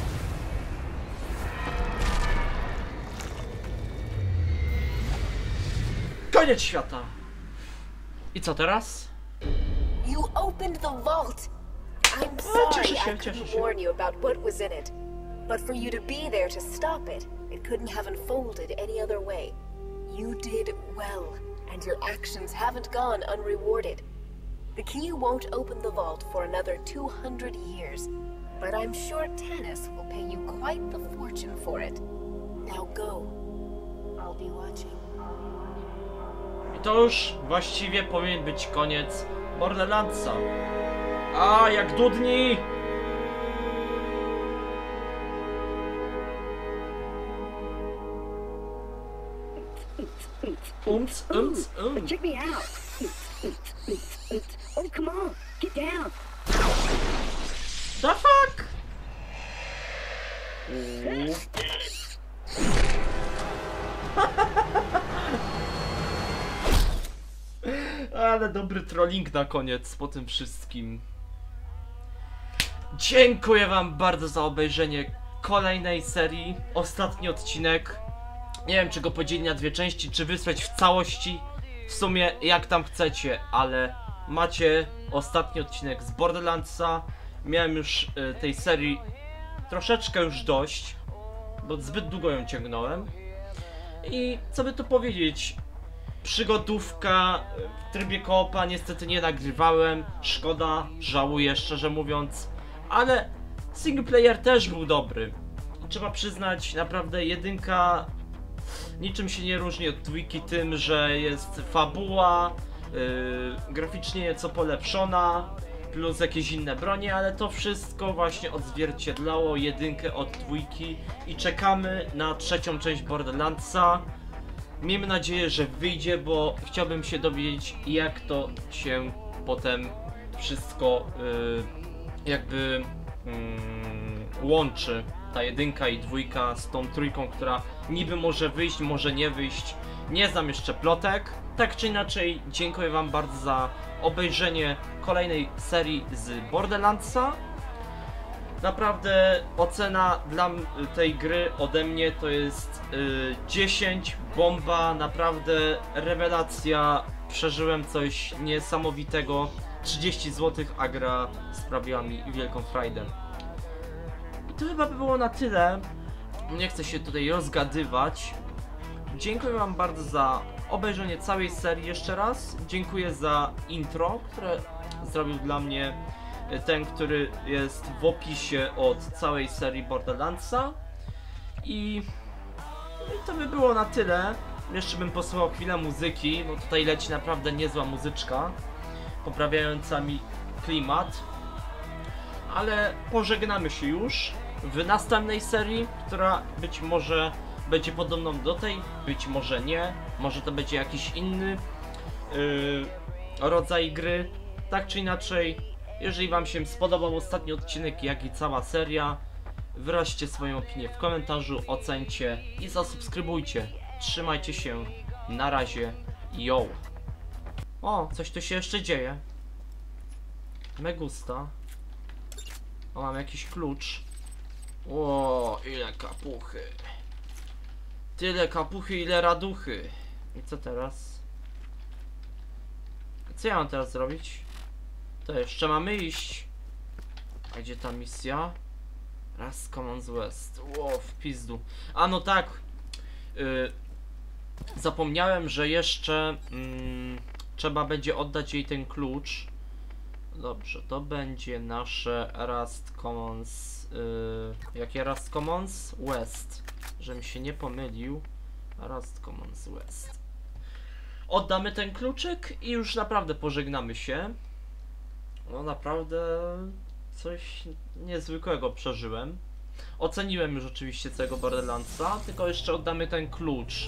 S1: Koniec świata! I co teraz?
S5: You opened the vault! I'm sorry I couldn't warn you about what was in it. But for you to be there to stop it, it couldn't have unfolded any other way. You did well, and your actions haven't gone unrewarded. The key won't open the vault for another 200 years, but I'm sure Tanis will pay you quite the fortune for it. Now go. I'll be watching.
S1: I to już właściwie powinien być koniec Borderlandsa. A, jak dudni!
S7: Check me out. Oh, come on, get down.
S1: The fuck? Ale dobry trolling na koniec po tym wszystkim. Dziękuję wam bardzo za obejrzenie kolejnej serii. Ostatni odcinek. Nie wiem, czy go podzielić na dwie części, czy wysłać w całości. W sumie jak tam chcecie, ale macie ostatni odcinek z Borderlandsa. Miałem już tej serii troszeczkę już dość, bo zbyt długo ją ciągnąłem. I co by tu powiedzieć? Przygodówka w trybie koopa niestety nie nagrywałem. Szkoda, żałuję szczerze mówiąc. Ale single player też był dobry. Trzeba przyznać, naprawdę jedynka niczym się nie różni od dwójki tym, że jest fabuła, graficznie nieco polepszona, plus jakieś inne bronie, ale to wszystko właśnie odzwierciedlało jedynkę od dwójki i czekamy na trzecią część Borderlandsa. Miejmy nadzieję, że wyjdzie, bo chciałbym się dowiedzieć, jak to się potem wszystko jakby łączy, ta jedynka i dwójka z tą trójką, która niby może wyjść, może nie wyjść. Nie znam jeszcze plotek. Tak czy inaczej, dziękuję wam bardzo za obejrzenie kolejnej serii z Borderlandsa. Naprawdę ocena dla tej gry ode mnie to jest 10, bomba, naprawdę rewelacja, przeżyłem coś niesamowitego, 30 zł, a gra sprawiła mi wielką frajdę. I to chyba by było na tyle, nie chcę się tutaj rozgadywać. Dziękuję wam bardzo za obejrzenie całej serii jeszcze raz, dziękuję za intro, które zrobił dla mnie ten, który jest w opisie od całej serii Borderlandsa. I to by było na tyle. Jeszcze bym posłuchał chwilę muzyki, bo tutaj leci naprawdę niezła muzyczka, poprawiająca mi klimat. Ale pożegnamy się już w następnej serii, która być może będzie podobną do tej, być może nie. Może to będzie jakiś inny rodzaj gry. Tak czy inaczej, jeżeli wam się spodobał ostatni odcinek, jak i cała seria, wyraźcie swoją opinię w komentarzu, ocencie i zasubskrybujcie. Trzymajcie się, na razie, yo! O, coś tu się jeszcze dzieje. Me gusta. O, mam jakiś klucz. O, ile kapuchy. Tyle kapuchy, ile raduchy. I co teraz? Co ja mam teraz zrobić? To jeszcze mamy iść. A gdzie ta misja? Raz Commons West. Ło, w pizdu. A no tak. Zapomniałem, że jeszcze trzeba będzie oddać jej ten klucz. Dobrze, to będzie nasze Rust Commons. Jakie Rust Commons? West. Żebym się nie pomylił. Rust Commons West. Oddamy ten kluczyk i już naprawdę pożegnamy się. No naprawdę coś niezwykłego przeżyłem. Oceniłem już oczywiście całego Borderlandsa, tylko jeszcze oddamy ten klucz.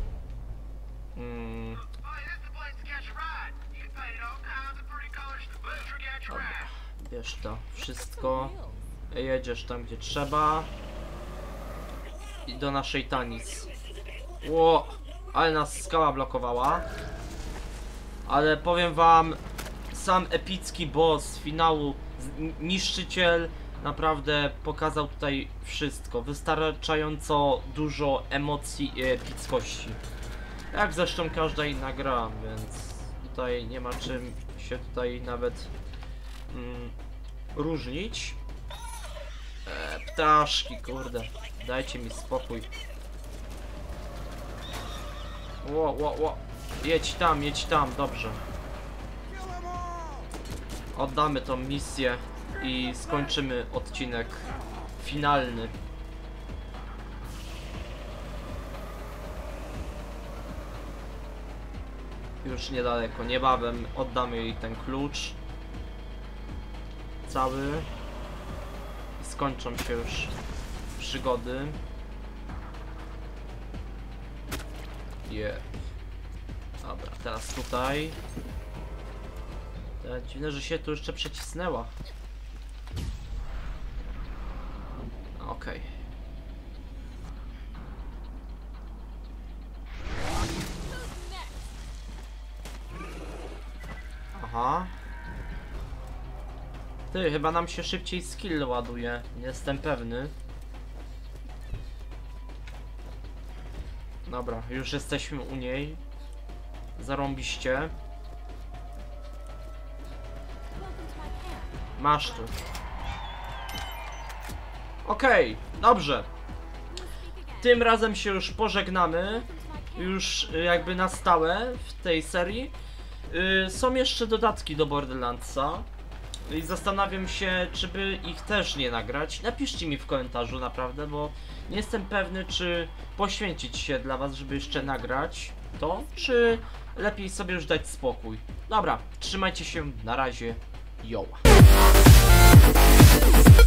S1: Dobra, bierz to wszystko. Jedziesz tam, gdzie trzeba. I do naszej Tanis. Ło, ale nas skała blokowała. Ale powiem wam, sam epicki boss finału, niszczyciel, naprawdę pokazał tutaj wszystko. Wystarczająco dużo emocji i epickości. Jak zresztą każda inna gra, więc tutaj nie ma czym się tutaj nawet różnić. Ptaszki, kurde, dajcie mi spokój. Ło. Jedź tam, dobrze. Oddamy tą misję i skończymy odcinek finalny. Już niedaleko, niebawem oddamy jej ten klucz. Cały. I skończą się już przygody. Dobra, teraz tutaj. Dziwne, że się tu jeszcze przecisnęła. Okej. Aha. Ty, chyba nam się szybciej skill ładuje. Nie jestem pewny. Dobra, już jesteśmy u niej. Zarąbiście. Masz tu. Okej, dobrze. Tym razem się już pożegnamy. Już jakby na stałe w tej serii. Są jeszcze dodatki do Borderlandsa. I zastanawiam się, czy by ich też nie nagrać. Napiszcie mi w komentarzu naprawdę, bo nie jestem pewny, czy poświęcić się dla was, żeby jeszcze nagrać to, czy lepiej sobie już dać spokój. Dobra, trzymajcie się, na razie, yo.